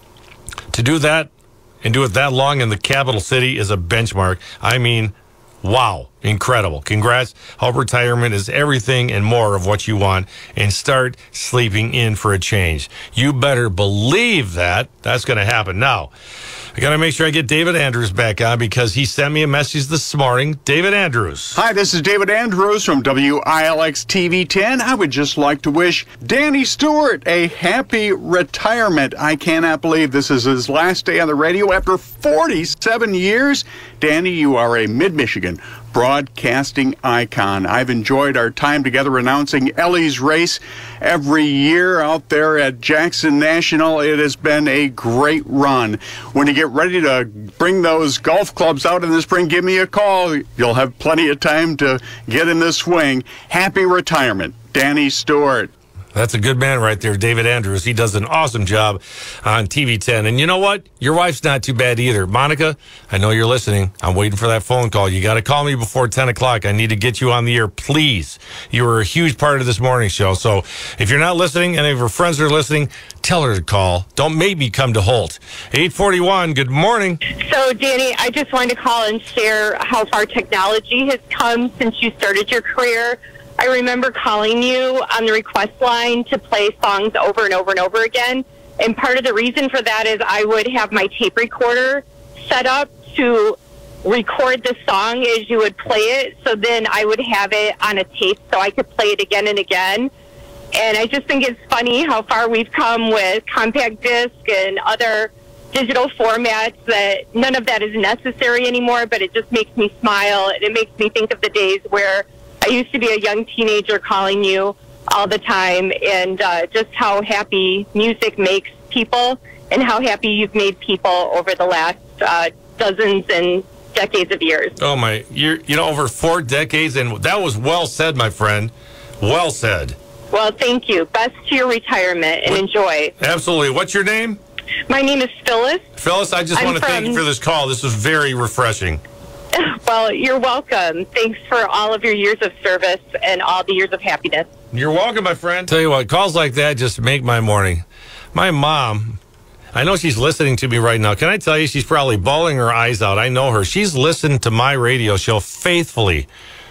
To do that, and do it that long in the capital city is a benchmark. I mean, wow, incredible. Congrats. Hope retirement is everything and more of what you want, and start sleeping in for a change. You better believe that that's going to happen. Now, I got to make sure I get David Andrews back on because he sent me a message this morning. David Andrews. Hi, this is David Andrews from W I L X T V ten. I would just like to wish Danny Stewart a happy retirement. I cannot believe this is his last day on the radio after forty-seven years. Danny, you are a Mid-Michigan broadcasting icon. I've enjoyed our time together announcing Ellie's race every year out there at Jackson National. It has been a great run. When you get ready to bring those golf clubs out in the spring, give me a call. You'll have plenty of time to get in the swing. Happy retirement, Danny Stewart. That's a good man right there, David Andrews. He does an awesome job on T V ten. And you know what? Your wife's not too bad either. Monica, I know you're listening. I'm waiting for that phone call. You got to call me before ten o'clock. I need to get you on the air, please. You were a huge part of this morning show. So if you're not listening and if your friends are listening, tell her to call. Don't make me come to Holt. eight forty-one, good morning. So, Danny, I just wanted to call and share how far technology has come since you started your career. I remember calling you on the request line to play songs over and over and over again. And part of the reason for that is I would have my tape recorder set up to record the song as you would play it. So then I would have it on a tape so I could play it again and again. And I just think it's funny how far we've come with compact disc and other digital formats, that none of that is necessary anymore, but it just makes me smile. And it makes me think of the days where I used to be a young teenager calling you all the time, and uh, just how happy music makes people and how happy you've made people over the last uh, dozens and decades of years. Oh, my. You're, you know, over four decades, and that was well said, my friend. Well said. Well, thank you. Best to your retirement, and what? Enjoy. Absolutely. What's your name? My name is Phyllis. Phyllis, I just I'm want to from... thank you for this call. This was very refreshing. Well, you're welcome. Thanks for all of your years of service and all the years of happiness. You're welcome, my friend. Tell you what, calls like that just make my morning. My mom, I know she's listening to me right now. Can I tell you, she's probably bawling her eyes out. I know her. She's listened to my radio show faithfully,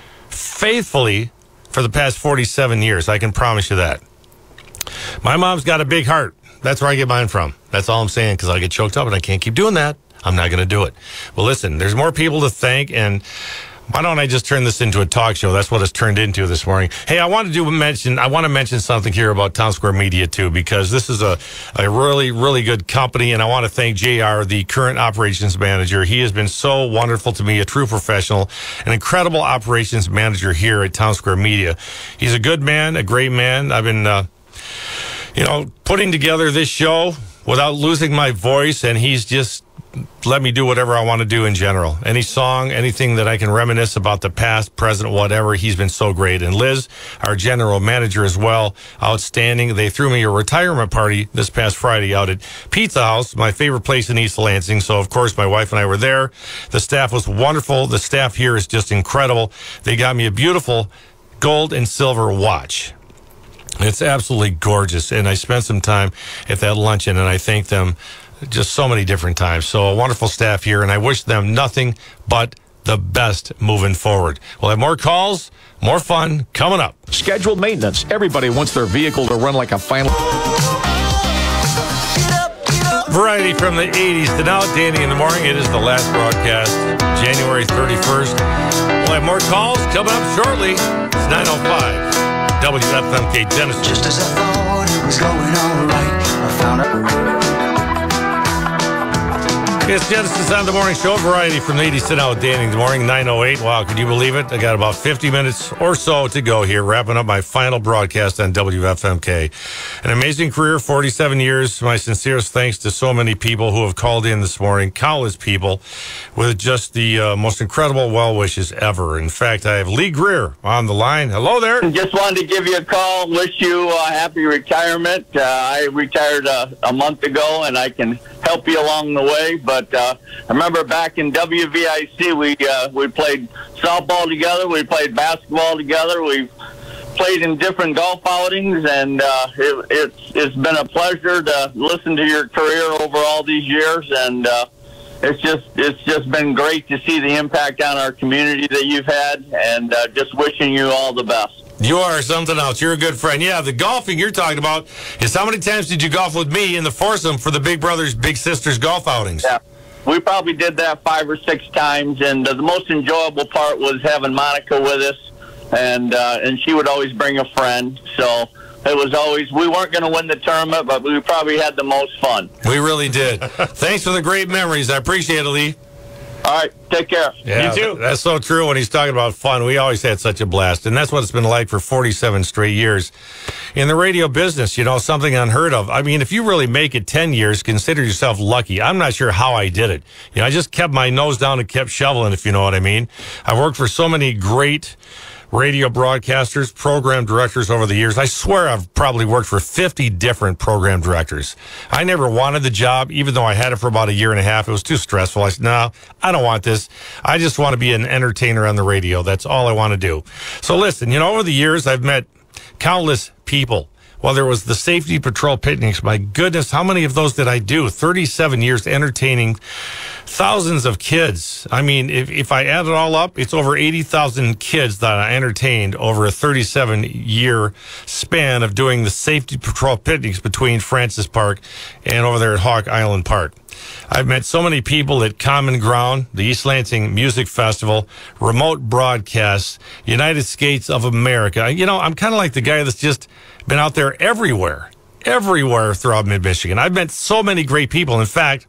faithfully for the past forty-seven years. I can promise you that. My mom's got a big heart. That's where I get mine from. That's all I'm saying, because I get choked up and I can't keep doing that. I'm not going to do it. Well, listen, there's more people to thank, and why don't I just turn this into a talk show? That's what it's turned into this morning. Hey, I want to do mention. I want to mention something here about Town Square Media too, because this is a a really really good company, and I want to thank J R, the current operations manager. He has been so wonderful to me, a true professional, an incredible operations manager here at Town Square Media. He's a good man, a great man. I've been, uh, you know, putting together this show without losing my voice, and he's just let me do whatever I want to do in general. Any song, anything that I can reminisce about the past, present, whatever. He's been so great. And Liz, our general manager as well, outstanding. They threw me a retirement party this past Friday out at Pizza House, my favorite place in East Lansing. So, of course, my wife and I were there. The staff was wonderful. The staff here is just incredible. They got me a beautiful gold and silver watch. It's absolutely gorgeous. And I spent some time at that luncheon, and I thank them just so many different times. So a wonderful staff here, and I wish them nothing but the best moving forward. We'll have more calls, more fun coming up. Scheduled maintenance. Everybody wants their vehicle to run like a final. Variety from the eighties to now, Danny in the morning. It is the last broadcast, January thirty-first. We'll have more calls coming up shortly. It's nine oh five, W F M K Genesis. Just as I thought it was going all right, I found out. It's Genesis on the Morning Show. Variety from the eighties to now, Danny in the morning, nine oh eight. Wow, can you believe it? I got about fifty minutes or so to go here, wrapping up my final broadcast on W F M K. An amazing career, forty-seven years. My sincerest thanks to so many people who have called in this morning, countless people, with just the uh, most incredible well wishes ever. In fact, I have Lee Greer on the line. Hello there. Just wanted to give you a call, wish you a happy retirement. Uh, I retired uh, a month ago, and I can help you along the way. But uh, I remember back in W V I C, we uh, we played softball together, we played basketball together, we played in different golf outings, and uh, it, it's it's been a pleasure to listen to your career over all these years, and uh, it's just it's just been great to see the impact on our community that you've had, and uh, just wishing you all the best. You are something else. You're a good friend. Yeah, the golfing you're talking about is how many times did you golf with me in the foursome for the Big Brothers, Big Sisters golf outings? Yeah, we probably did that five or six times, and uh, the most enjoyable part was having Monica with us, and uh, and she would always bring a friend. So it was always, we weren't going to win the tournament, but we probably had the most fun. We really did. Thanks for the great memories. I appreciate it, Lee. All right, take care. Yeah, you too. That's so true. When he's talking about fun, we always had such a blast, and that's what it's been like for forty-seven straight years in the radio business. You know, something unheard of. I mean, if you really make it ten years, consider yourself lucky. I'm not sure how I did it. You know, I just kept my nose down and kept shoveling, if you know what I mean. I worked for so many great radio broadcasters, program directors over the years. I swear I've probably worked for fifty different program directors. I never wanted the job, even though I had it for about a year and a half. It was too stressful. I said, no, I don't want this. I just want to be an entertainer on the radio. That's all I want to do. So listen, you know, over the years, I've met countless people. Well, there was the safety patrol picnics. My goodness, how many of those did I do? thirty-seven years entertaining thousands of kids. I mean, if, if I add it all up, it's over eighty thousand kids that I entertained over a thirty-seven year span of doing the safety patrol picnics between Francis Park and over there at Hawk Island Park. I've met so many people at Common Ground, the East Lansing Music Festival, remote broadcasts, United Skates of America. You know, I'm kind of like the guy that's just been out there everywhere, everywhere throughout mid-Michigan. I've met so many great people. In fact,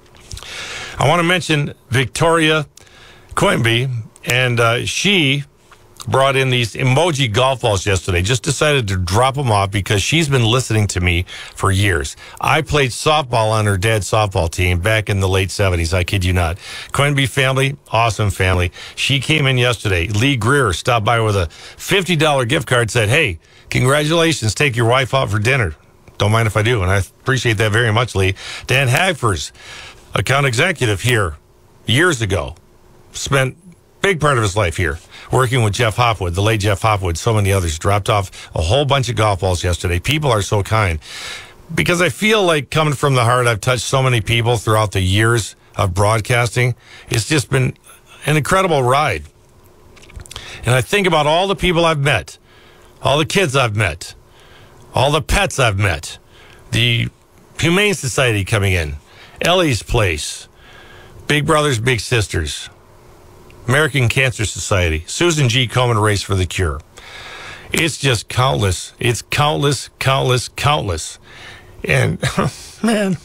I want to mention Victoria Quimby, and uh, she brought in these emoji golf balls yesterday. Just decided to drop them off because she's been listening to me for years. I played softball on her dad's softball team back in the late seventies. I kid you not. Quimby family, awesome family. She came in yesterday. Lee Greer stopped by with a fifty dollar gift card, said, hey, congratulations, take your wife out for dinner. Don't mind if I do, and I appreciate that very much, Lee. Dan Hagfors, account executive here years ago, spent big part of his life here working with Jeff Hopwood, the late Jeff Hopwood, so many others. Dropped off a whole bunch of golf balls yesterday. People are so kind because I feel like, coming from the heart, I've touched so many people throughout the years of broadcasting. It's just been an incredible ride. And I think about all the people I've met, all the kids I've met, all the pets I've met, the Humane Society coming in, Ellie's Place, Big Brothers Big Sisters, American Cancer Society, Susan G. Komen Race for the Cure. It's just countless. It's countless, countless, countless. And, man,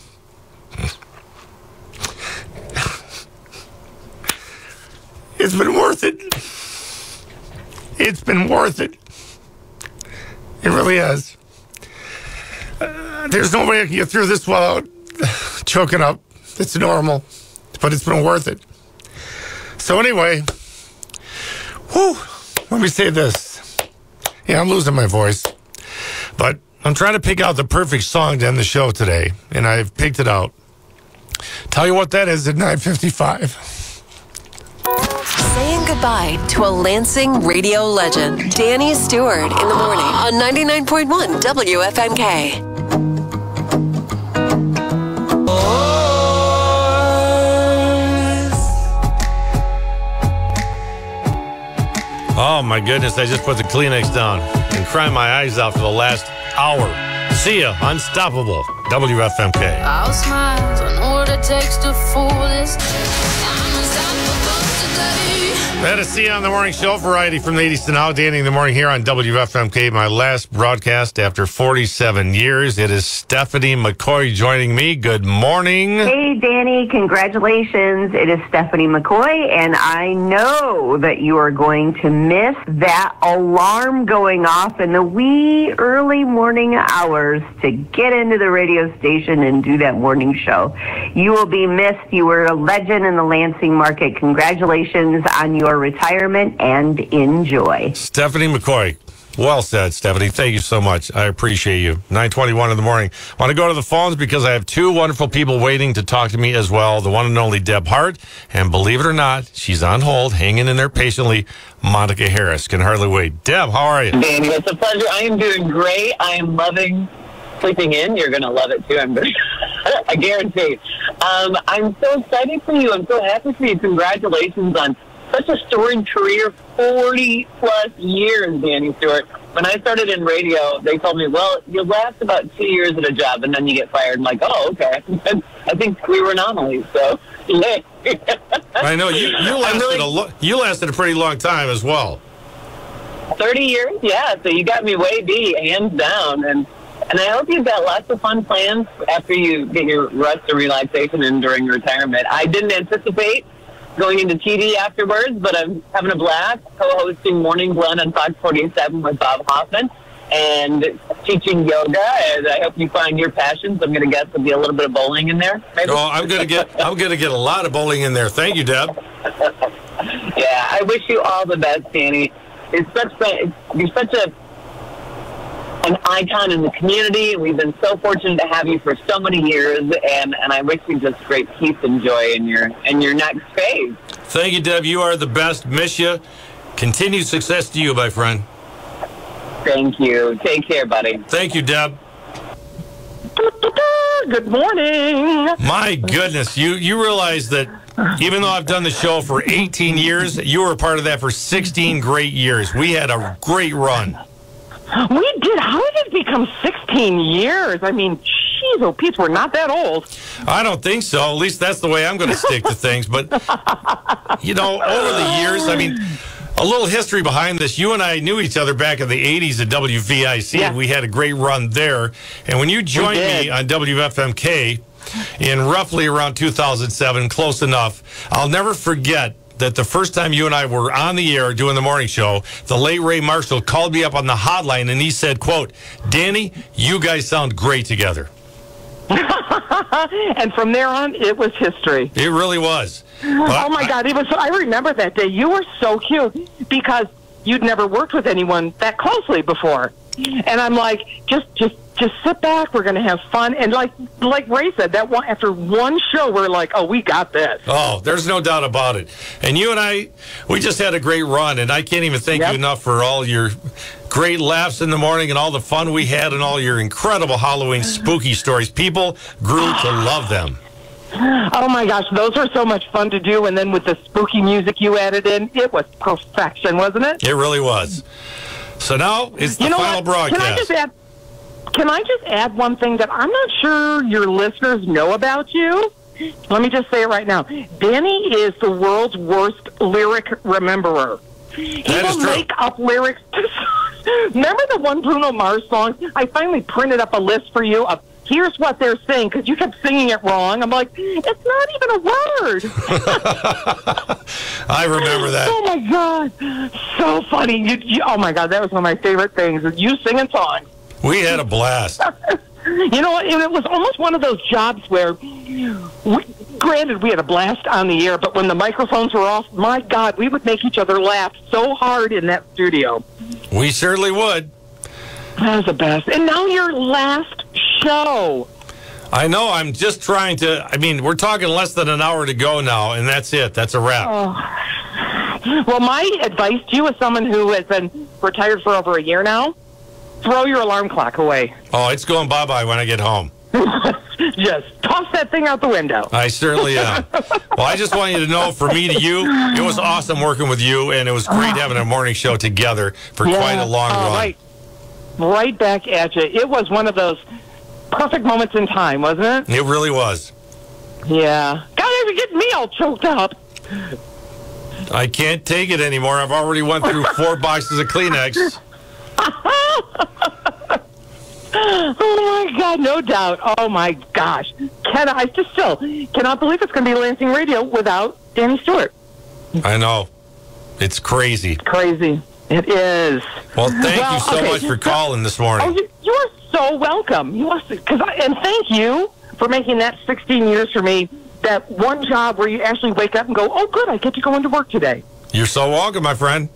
it's been worth it. It's been worth it. It really has. Uh, there's no way I can get through this without choking up. It's normal, but it's been worth it. So anyway, whew, let me say this. Yeah, I'm losing my voice, but I'm trying to pick out the perfect song to end the show today, and I've picked it out. Tell you what that is at nine fifty-five. Saying goodbye to a Lansing radio legend, Danny Stewart, in the morning on ninety-nine point one W F M K. Oh my goodness, I just put the Kleenex down and cried my eyes out for the last hour. See ya, Unstoppable, W F M K. I'll smile, I know what it takes to fool this. I'm unstoppable today. That is See Ya on the Morning Show, variety from the eighties to now. Danny in the morning here on W F M K, my last broadcast after forty-seven years. It is Stephanie McCoy joining me. Good morning. Hey, Danny, congratulations. It is Stephanie McCoy, and I know that you are going to miss that alarm going off in the wee early morning hours to get into the radio station and do that morning show. You will be missed. You were a legend in the Lansing market. Congratulations on your retirement, and enjoy. Stephanie McCoy. Well said, Stephanie. Thank you so much. I appreciate you. nine twenty-one in the morning. Want to go to the phones because I have two wonderful people waiting to talk to me as well. The one and only Deb Hart, and believe it or not, she's on hold, hanging in there patiently. Monica Harris. Can hardly wait. Deb, how are you? Danny, it's a pleasure. I am doing great. I am loving sleeping in. You're going to love it, too. I'm very, I guarantee. Um, I'm so excited for you. I'm so happy for you. Congratulations on such a storied career, forty plus years, Danny Stewart. When I started in radio, they told me, well, you last about two years at a job and then you get fired. I'm like, oh, okay. I think we were anomalies, so yay. I know. You, you, lasted really, a lo- you lasted a pretty long time as well. thirty years, yeah. So you got me way B, hands down. And, and I hope you've got lots of fun plans after you get your rest and relaxation and during retirement. I didn't anticipate going into T V afterwards, but I'm having a blast co-hosting Morning Blend on Fox forty-seven with Bob Hoffman and teaching yoga. And I hope you find your passions. I'm going to guess there'll be a little bit of bowling in there. Maybe? Oh, I'm going to get I'm going to get a lot of bowling in there. Thank you, Deb. Yeah, I wish you all the best, Danny. It's such a, you're such a an icon in the community. We've been so fortunate to have you for so many years, and, and I wish you just great peace and joy in your in your next phase. Thank you, Deb. You are the best. Miss you. Continued success to you, my friend. Thank you. Take care, buddy. Thank you, Deb. Good morning. My goodness, you you realize that even though I've done the show for eighteen years, you were a part of that for sixteen great years. We had a great run. We did. How did it become sixteen years? I mean, geez, oh, Pete, we're not that old. I don't think so. At least that's the way I'm going to stick to things. But, you know, over the years, I mean, a little history behind this. You and I knew each other back in the eighties at W V I C. Yeah. We had a great run there. And when you joined me on W F M K in roughly around two thousand seven, close enough, I'll never forget that the first time you and I were on the air doing the morning show, the late Ray Marshall called me up on the hotline and he said, quote, Danny, you guys sound great together. And from there on, it was history. It really was. But oh, my I, God. It was. I remember that day. You were so cute because you'd never worked with anyone that closely before. And I'm like, just, just, just sit back. We're going to have fun. And like, like Ray said, that one after one show, we're like, oh, we got this. Oh, there's no doubt about it. And you and I, we just had a great run. And I can't even thank yep. you enough for all your great laughs in the morning and all the fun we had and all your incredible Halloween spooky stories. People grew to love them. Oh, my gosh. Those were so much fun to do. And then with the spooky music you added in, it was perfection, wasn't it? It really was. So now it's the you know final what? broadcast. Can I just add, can I just add one thing that I'm not sure your listeners know about you? let me just say it right now. Danny is the world's worst lyric rememberer. He That is will true. make up lyrics. Remember the one Bruno Mars song? I finally printed up a list for you of here's what they're saying because you kept singing it wrong. I'm like, it's not even a word. I remember that. Oh, my God. So funny. You, you, oh, my God. That was one of my favorite things, is you singing songs. We had a blast. You know, it, it was almost one of those jobs where, we, granted, we had a blast on the air, but when the microphones were off, my God, we would make each other laugh so hard in that studio. We certainly would. That was the best. And now your last show. I know. I'm just trying to. I mean, we're talking less than an hour to go now, and that's it. That's a wrap. Oh. Well, my advice to you as someone who has been retired for over a year now, throw your alarm clock away. Oh, it's going bye-bye when I get home. Just toss that thing out the window. I certainly am. Well, I just want you to know, from me to you, it was awesome working with you, and it was great having a morning show together for Yeah. quite a long Oh, run. Right. right back at you. It was one of those perfect moments in time, wasn't it? It really was. Yeah. God, you're getting me all choked up. I can't take it anymore. I've already went through four boxes of Kleenex. Oh, my God, no doubt. Oh, my gosh. Can I just still cannot believe it's going to be Lansing Radio without Danny Stewart. I know. It's crazy. Crazy. It is. Well, thank Well, you so okay. much for calling this morning. Oh, you, you are so welcome. You are, cause I, and thank you for making that sixteen years for me, that one job where you actually wake up and go, oh, good, I get to go into work today. You're so welcome, my friend.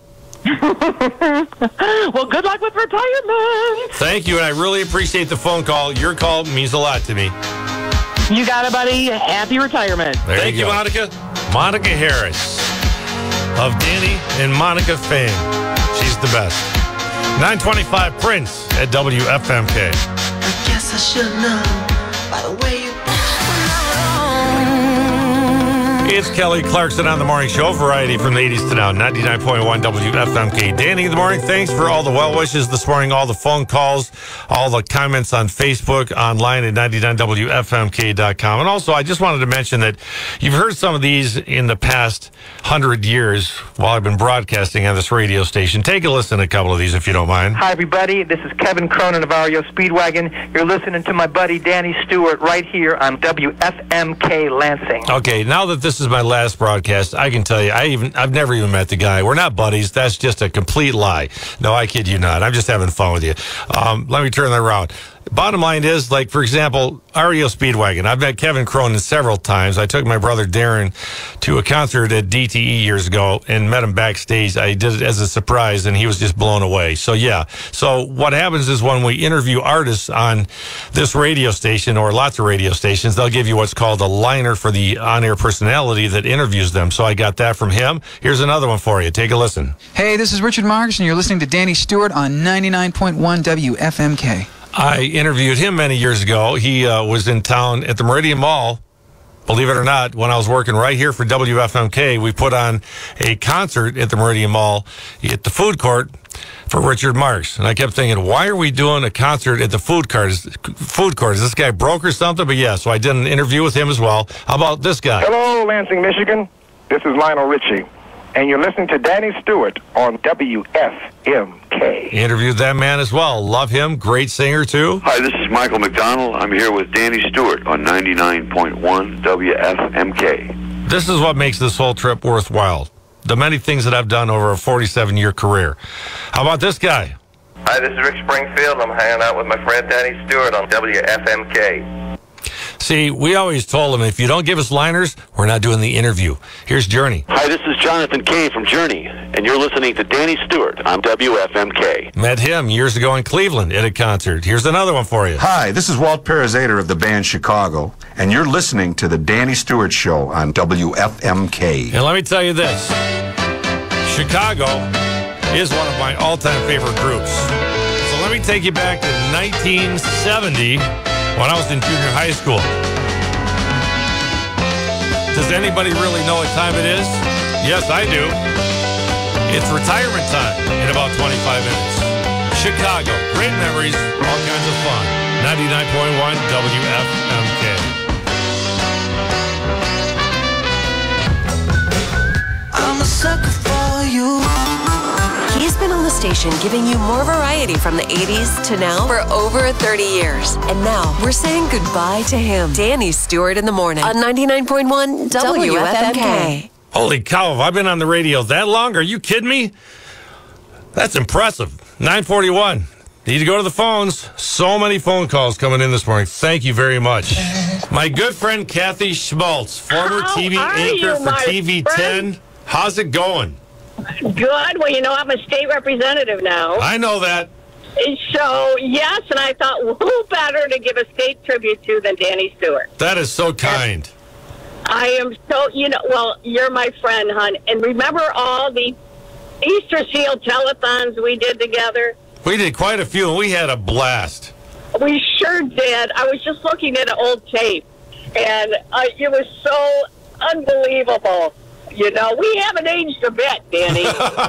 Well, good luck with retirement. Thank you, and I really appreciate the phone call. Your call means a lot to me. You got it, buddy. Happy retirement. There Thank you, you Monica. Monica Harris of Danny and Monica fame. She's the best. nine twenty-five Prince at W F M K. I guess I should know by the way you It's Kelly Clarkson on the Morning Show. Variety from the eighties to now. ninety-nine point one W F M K. Danny in the morning. Thanks for all the well wishes this morning, all the phone calls, all the comments on Facebook, online at ninety-nine W F M K dot com. And also, I just wanted to mention that you've heard some of these in the past hundred years while I've been broadcasting on this radio station. Take a listen to a couple of these if you don't mind. Hi, everybody. This is Kevin Cronin of Ario Speedwagon. You're listening to my buddy Danny Stewart right here on W F M K Lansing. Okay, now that this is my last broadcast, I can tell you, I even I've never even met the guy. We're not buddies. That's just a complete lie. No, I kid you not. I'm just having fun with you. Um, let me turn that around. Bottom line is, like, for example, R E O Speedwagon. I've met Kevin Cronin several times. I took my brother Darren to a concert at D T E years ago and met him backstage. I did it as a surprise, and he was just blown away. So, yeah. So what happens is when we interview artists on this radio station or lots of radio stations, they'll give you what's called a liner for the on-air personality that interviews them. So I got that from him. Here's another one for you. Take a listen. Hey, this is Richard Marks, and you're listening to Danny Stewart on ninety-nine point one W F M K. I interviewed him many years ago. He uh, was in town at the Meridian Mall, believe it or not, when I was working right here for W F M K. We put on a concert at the Meridian Mall at the food court for Richard Marks. And I kept thinking, why are we doing a concert at the food court? Is, food court? Is this guy broke or something? But yeah, so I did an interview with him as well. How about this guy? Hello, Lansing, Michigan. This is Lionel Richie, and you're listening to Danny Stewart on W F M K. Interviewed that man as well. Love him. Great singer, too. Hi, this is Michael McDonald. I'm here with Danny Stewart on ninety-nine point one W F M K. This is what makes this whole trip worthwhile. The many things that I've done over a forty-seven year career. How about this guy? Hi, this is Rick Springfield. I'm hanging out with my friend Danny Stewart on W F M K. See, we always told him, if you don't give us liners, we're not doing the interview. Here's Journey. Hi, this is Jonathan Kay from Journey, and you're listening to Danny Stewart on W F M K. Met him years ago in Cleveland at a concert. Here's another one for you. Hi, this is Walt Perizator of the band Chicago, and you're listening to the Danny Stewart Show on W F M K. And let me tell you this. Chicago is one of my all-time favorite groups. So let me take you back to nineteen seventy when I was in junior high school. Does anybody really know what time it is? Yes, I do. It's retirement time in about twenty-five minutes. Chicago, great memories, all kinds of fun. ninety-nine point one W F M K. station giving you more variety from the eighties to now for over thirty years. And now we're saying goodbye to him. Danny Stewart in the morning on ninety-nine point one W F M K. Holy cow, have I been on the radio that long? Are you kidding me? That's impressive. nine forty-one. Need to go to the phones. So many phone calls coming in this morning. Thank you very much. My good friend Kathy Schmaltz, former How T V anchor you, for my T V ten. friend? How's it going? Good. Well, you know, I'm a state representative now. I know that. So, yes, and I thought, who better to give a state tribute to than Danny Stewart? That is so kind. I am so, you know, well, you're my friend, hon. And remember all the Easter Seal telethons we did together? We did quite a few, and we had a blast. We sure did. I was just looking at an old tape, and uh, it was so unbelievable. You know, we haven't aged a bit, Danny.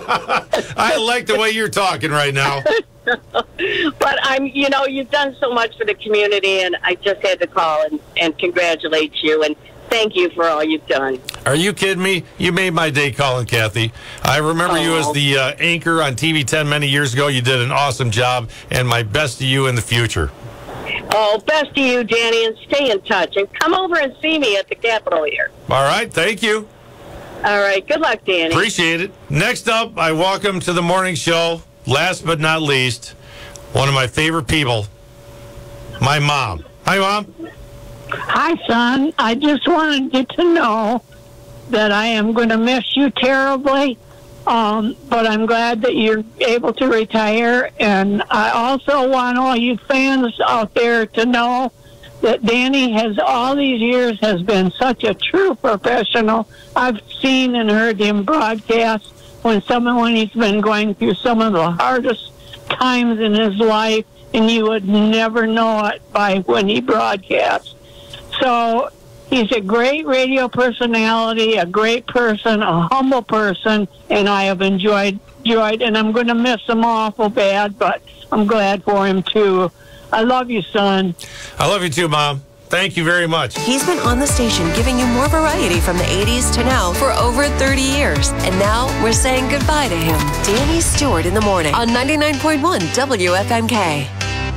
I like the way you're talking right now. But I'm, you know, you've done so much for the community, and I just had to call and, and congratulate you, and thank you for all you've done. Are you kidding me? You made my day calling, Kathy. I remember oh. you as the uh, anchor on T V ten many years ago. You did an awesome job, and my best to you in the future. Oh, best to you, Danny, and stay in touch. And come over and see me at the Capitol here. All right, thank you. All right, good luck, Danny. Appreciate it. Next up, I welcome to the morning show, last but not least, one of my favorite people, my mom. Hi, Mom. Hi, son. I just wanted you to know that I am going to miss you terribly, um, but I'm glad that you're able to retire. And I also want all you fans out there to know that Danny has all these years has been such a true professional. I've seen and heard him broadcast when someone when he's been going through some of the hardest times in his life, and you would never know it by when he broadcasts. So he's a great radio personality, a great person, a humble person, and I have enjoyed enjoyed, and I'm going to miss him awful bad, but I'm glad for him too. I love you, son. I love you too, Mom. Thank you very much. He's been on the station giving you more variety from the eighties to now for over thirty years. And now we're saying goodbye to him. Danny Stewart in the morning on ninety-nine point one W F M K.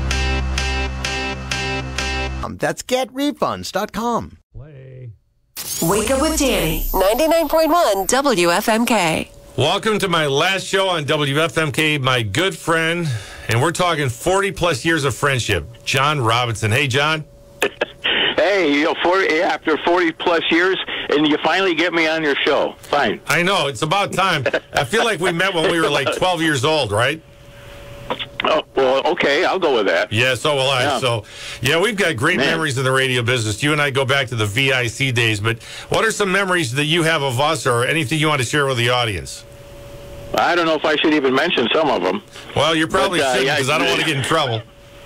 Um, that's get refunds dot com. Play. Wake up with Danny, ninety-nine point one W F M K. Welcome to my last show on W F M K, my good friend, and we're talking forty plus years of friendship, John Robinson. Hey, John. Hey, you know, forty, after forty plus years, and you finally get me on your show. Fine. I know, it's about time. I feel like we met when we were like twelve years old, right? Oh, well, okay, I'll go with that. Yeah, so will I. Yeah. So, yeah, we've got great Man. memories in the radio business. You and I go back to the V I C days, but what are some memories that you have of us or anything you want to share with the audience? I don't know if I should even mention some of them. Well, you probably but, uh, shouldn't yeah, because I don't want to get in trouble.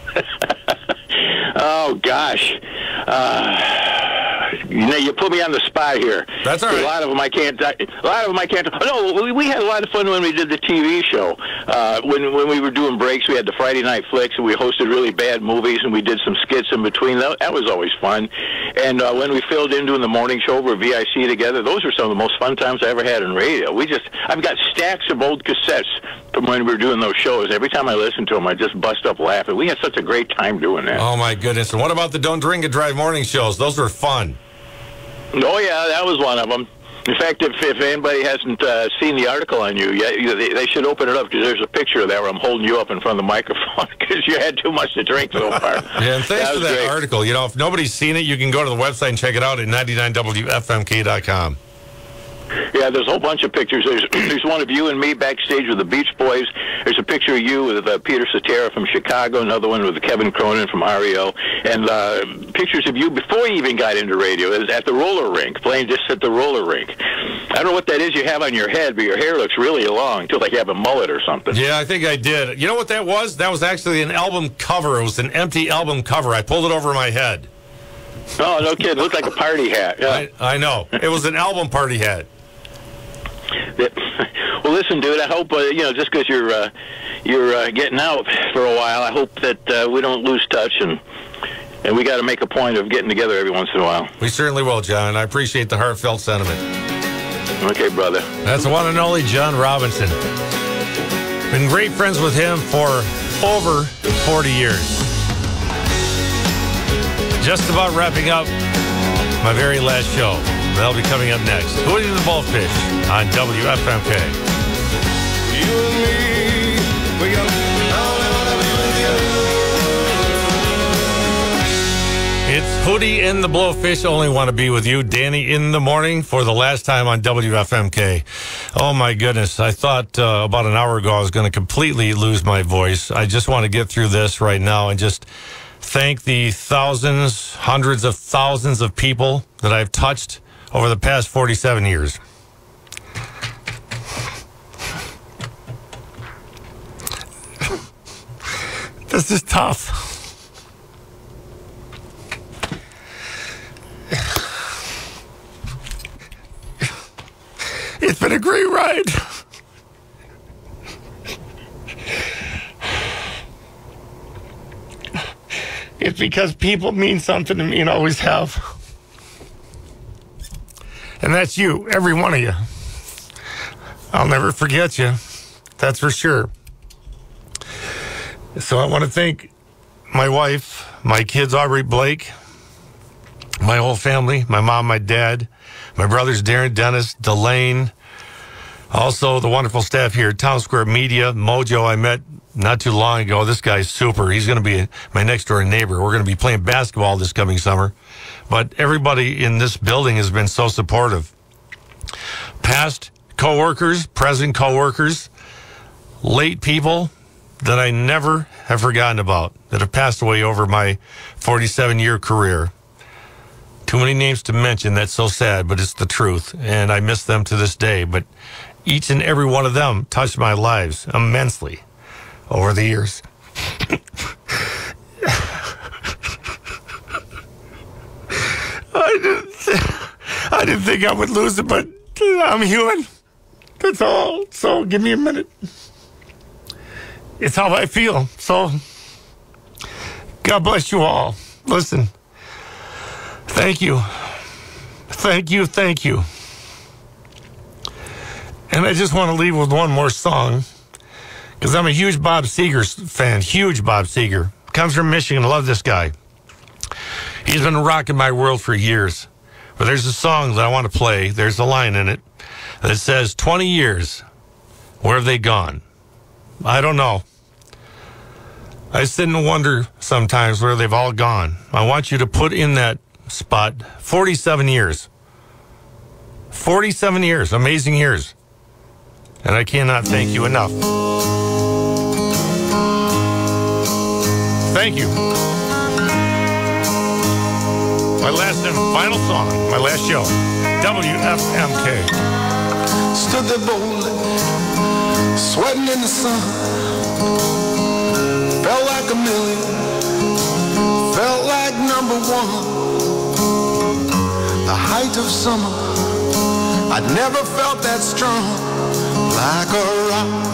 Oh, gosh. Uh, you know, you put me on the spot here. That's all right. A lot of them I can't. A lot of them I can't. Oh, no, we, we had a lot of fun when we did the T V show. Uh, when when we were doing breaks, we had the Friday Night Flicks, and we hosted really bad movies, and we did some skits in between. That, that was always fun. And uh, when we filled in doing the morning show over V I C together, those were some of the most fun times I ever had in radio. We just, I've got stacks of old cassettes from when we were doing those shows. Every time I listen to them, I just bust up laughing. We had such a great time doing that. Oh, my goodness. And what about the Don't Drink and Drive morning shows? Those were fun. Oh, yeah, that was one of them. In fact, if, if anybody hasn't uh, seen the article on you yet, they, they should open it up because there's a picture of that where I'm holding you up in front of the microphone because you had too much to drink so far. Yeah, and thanks that for that great. article. You know, if nobody's seen it, you can go to the website and check it out at ninety-nine W F M K dot com. Yeah, there's a whole bunch of pictures. There's there's one of you and me backstage with the Beach Boys. There's a picture of you with uh, Peter Cetera from Chicago, another one with Kevin Cronin from R E O, and uh, pictures of you before you even got into radio. It was at the roller rink, playing just at the roller rink. I don't know what that is you have on your head, but your hair looks really long, until like you have a mullet or something. Yeah, I think I did. You know what that was? That was actually an album cover. It was an empty album cover. I pulled it over my head. Oh, no kidding. It looked like a party hat. Yeah. I, I know. It was an album party hat. Well, listen, dude. I hope uh, you know just because you're uh, you're uh, getting out for a while. I hope that uh, we don't lose touch, and and we got to make a point of getting together every once in a while. We certainly will, John. I appreciate the heartfelt sentiment. Okay, brother. That's the one and only John Robinson. Been great friends with him for over forty years. Just about wrapping up my very last show. That'll be coming up next. Hootie and the Blowfish on W F M K. You and me, we got only wanna be with you. It's Hootie and the Blowfish, only want to be with you. Danny in the morning for the last time on W F M K. Oh my goodness. I thought uh, about an hour ago I was going to completely lose my voice. I just want to get through this right now and just thank the thousands, hundreds of thousands of people that I've touched over the past forty-seven years. This is tough. It's been a great ride. It's because people mean something to me and always have. And that's you, every one of you. I'll never forget you. That's for sure. So I want to thank my wife, my kids, Aubrey, Blake, my whole family, my mom, my dad, my brothers, Darren, Dennis, Delane, also the wonderful staff here at Town Square Media. Mojo, I met not too long ago. This guy's super. He's going to be my next door neighbor. We're going to be playing basketball this coming summer. But everybody in this building has been so supportive. Past coworkers, present coworkers, late people that I never have forgotten about that have passed away over my forty-seven year career. Too many names to mention. That's so sad, but it's the truth. And I miss them to this day. But each and every one of them touched my lives immensely over the years. I didn't, th- I didn't think I would lose it, but I'm human. That's all. So give me a minute. It's how I feel. So God bless you all. Listen. Thank you. Thank you, thank you. And I just want to leave with one more song, because I'm a huge Bob Seger fan, huge Bob Seger. Comes from Michigan, love this guy. He's been rocking my world for years. But there's a song that I want to play, there's a line in it that says, twenty years, where have they gone? I don't know. I sit and wonder sometimes where they've all gone. I want you to put in that spot forty-seven years. forty-seven years, amazing years. And I cannot thank you enough. Thank you. My last and final song, my last show, W F M K. Stood there boldly, sweating in the sun. Felt like a million, felt like number one. The height of summer, I'd never felt that strong, like a rock.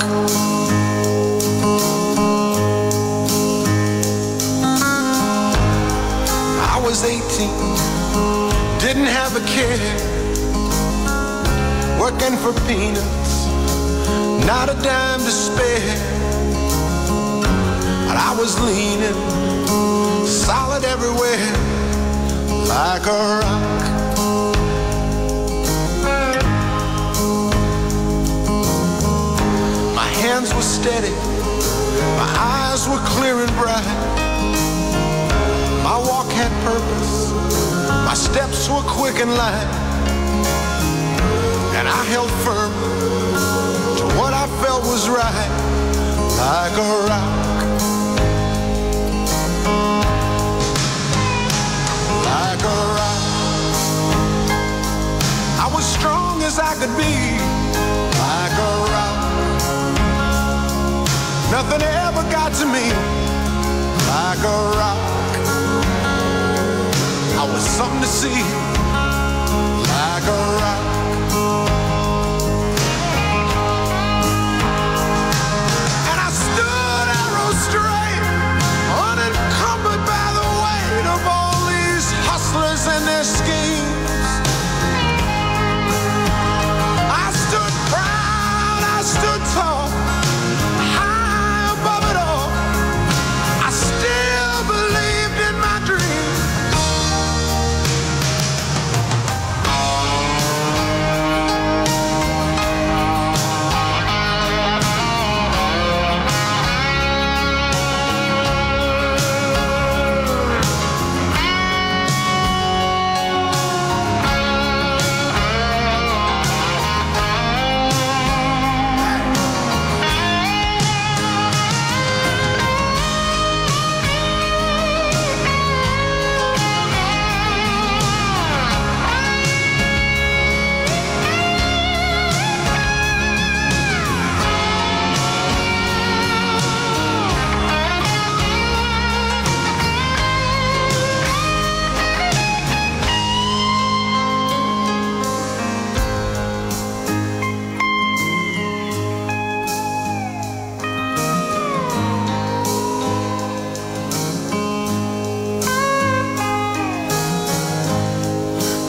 I was eighteen, didn't have a care, working for peanuts, not a dime to spare. But I was leaning, solid everywhere, like a rock. My hands were steady, my eyes were clear and bright. My walk had purpose, my steps were quick and light. And I held firm to what I felt was right, like a rock. Like a rock. I was strong as I could be, like a rock. Nothing ever got to me, like a rock. I was something to see, like a rock. And I stood arrow straight, unencumbered by the weight of all these hustlers and their schemes. I stood proud, I stood tall,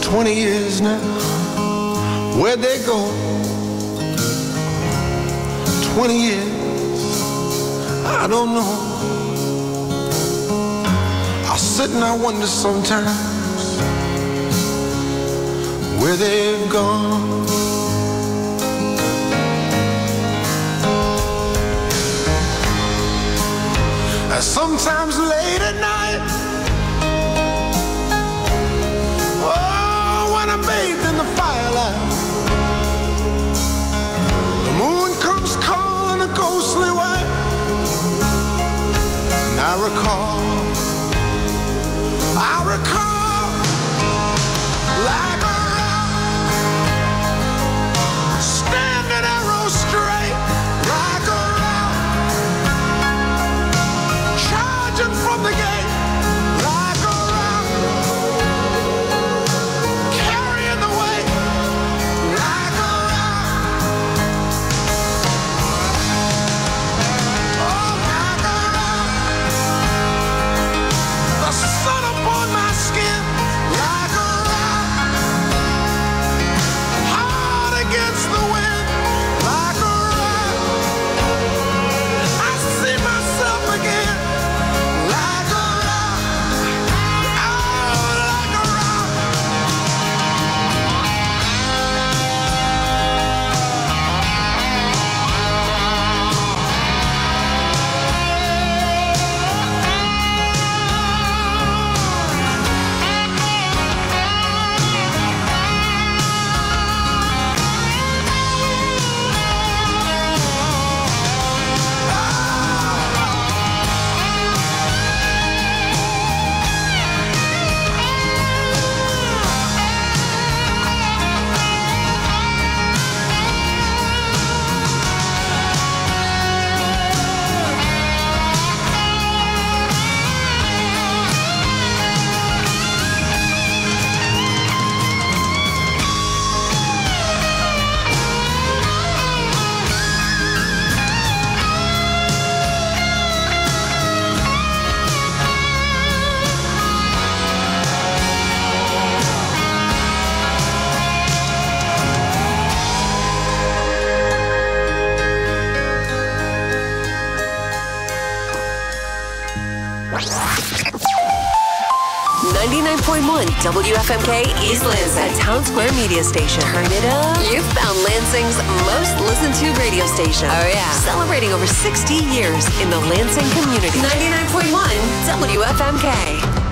twenty years now. Where'd they go? twenty years, I don't know. I sit and I wonder sometimes where they've gone. And sometimes late at night, oh, when I'm bathed in the firelight, the moon comes calling a ghostly white, and I recall, I recall, like a rock, standing arrow straight, like a from the gate, like a rock, carrying the weight, like a rock, oh, like a rock, the sun upon my skin, like a rock, hard against the wind, like a rock, I see myself again. ninety-nine point one W F M K East Lansing, a Town Square media station. Turn it up. You've found Lansing's most listened to radio station. Oh, yeah. Celebrating over sixty years in the Lansing community. ninety-nine point one W F M K.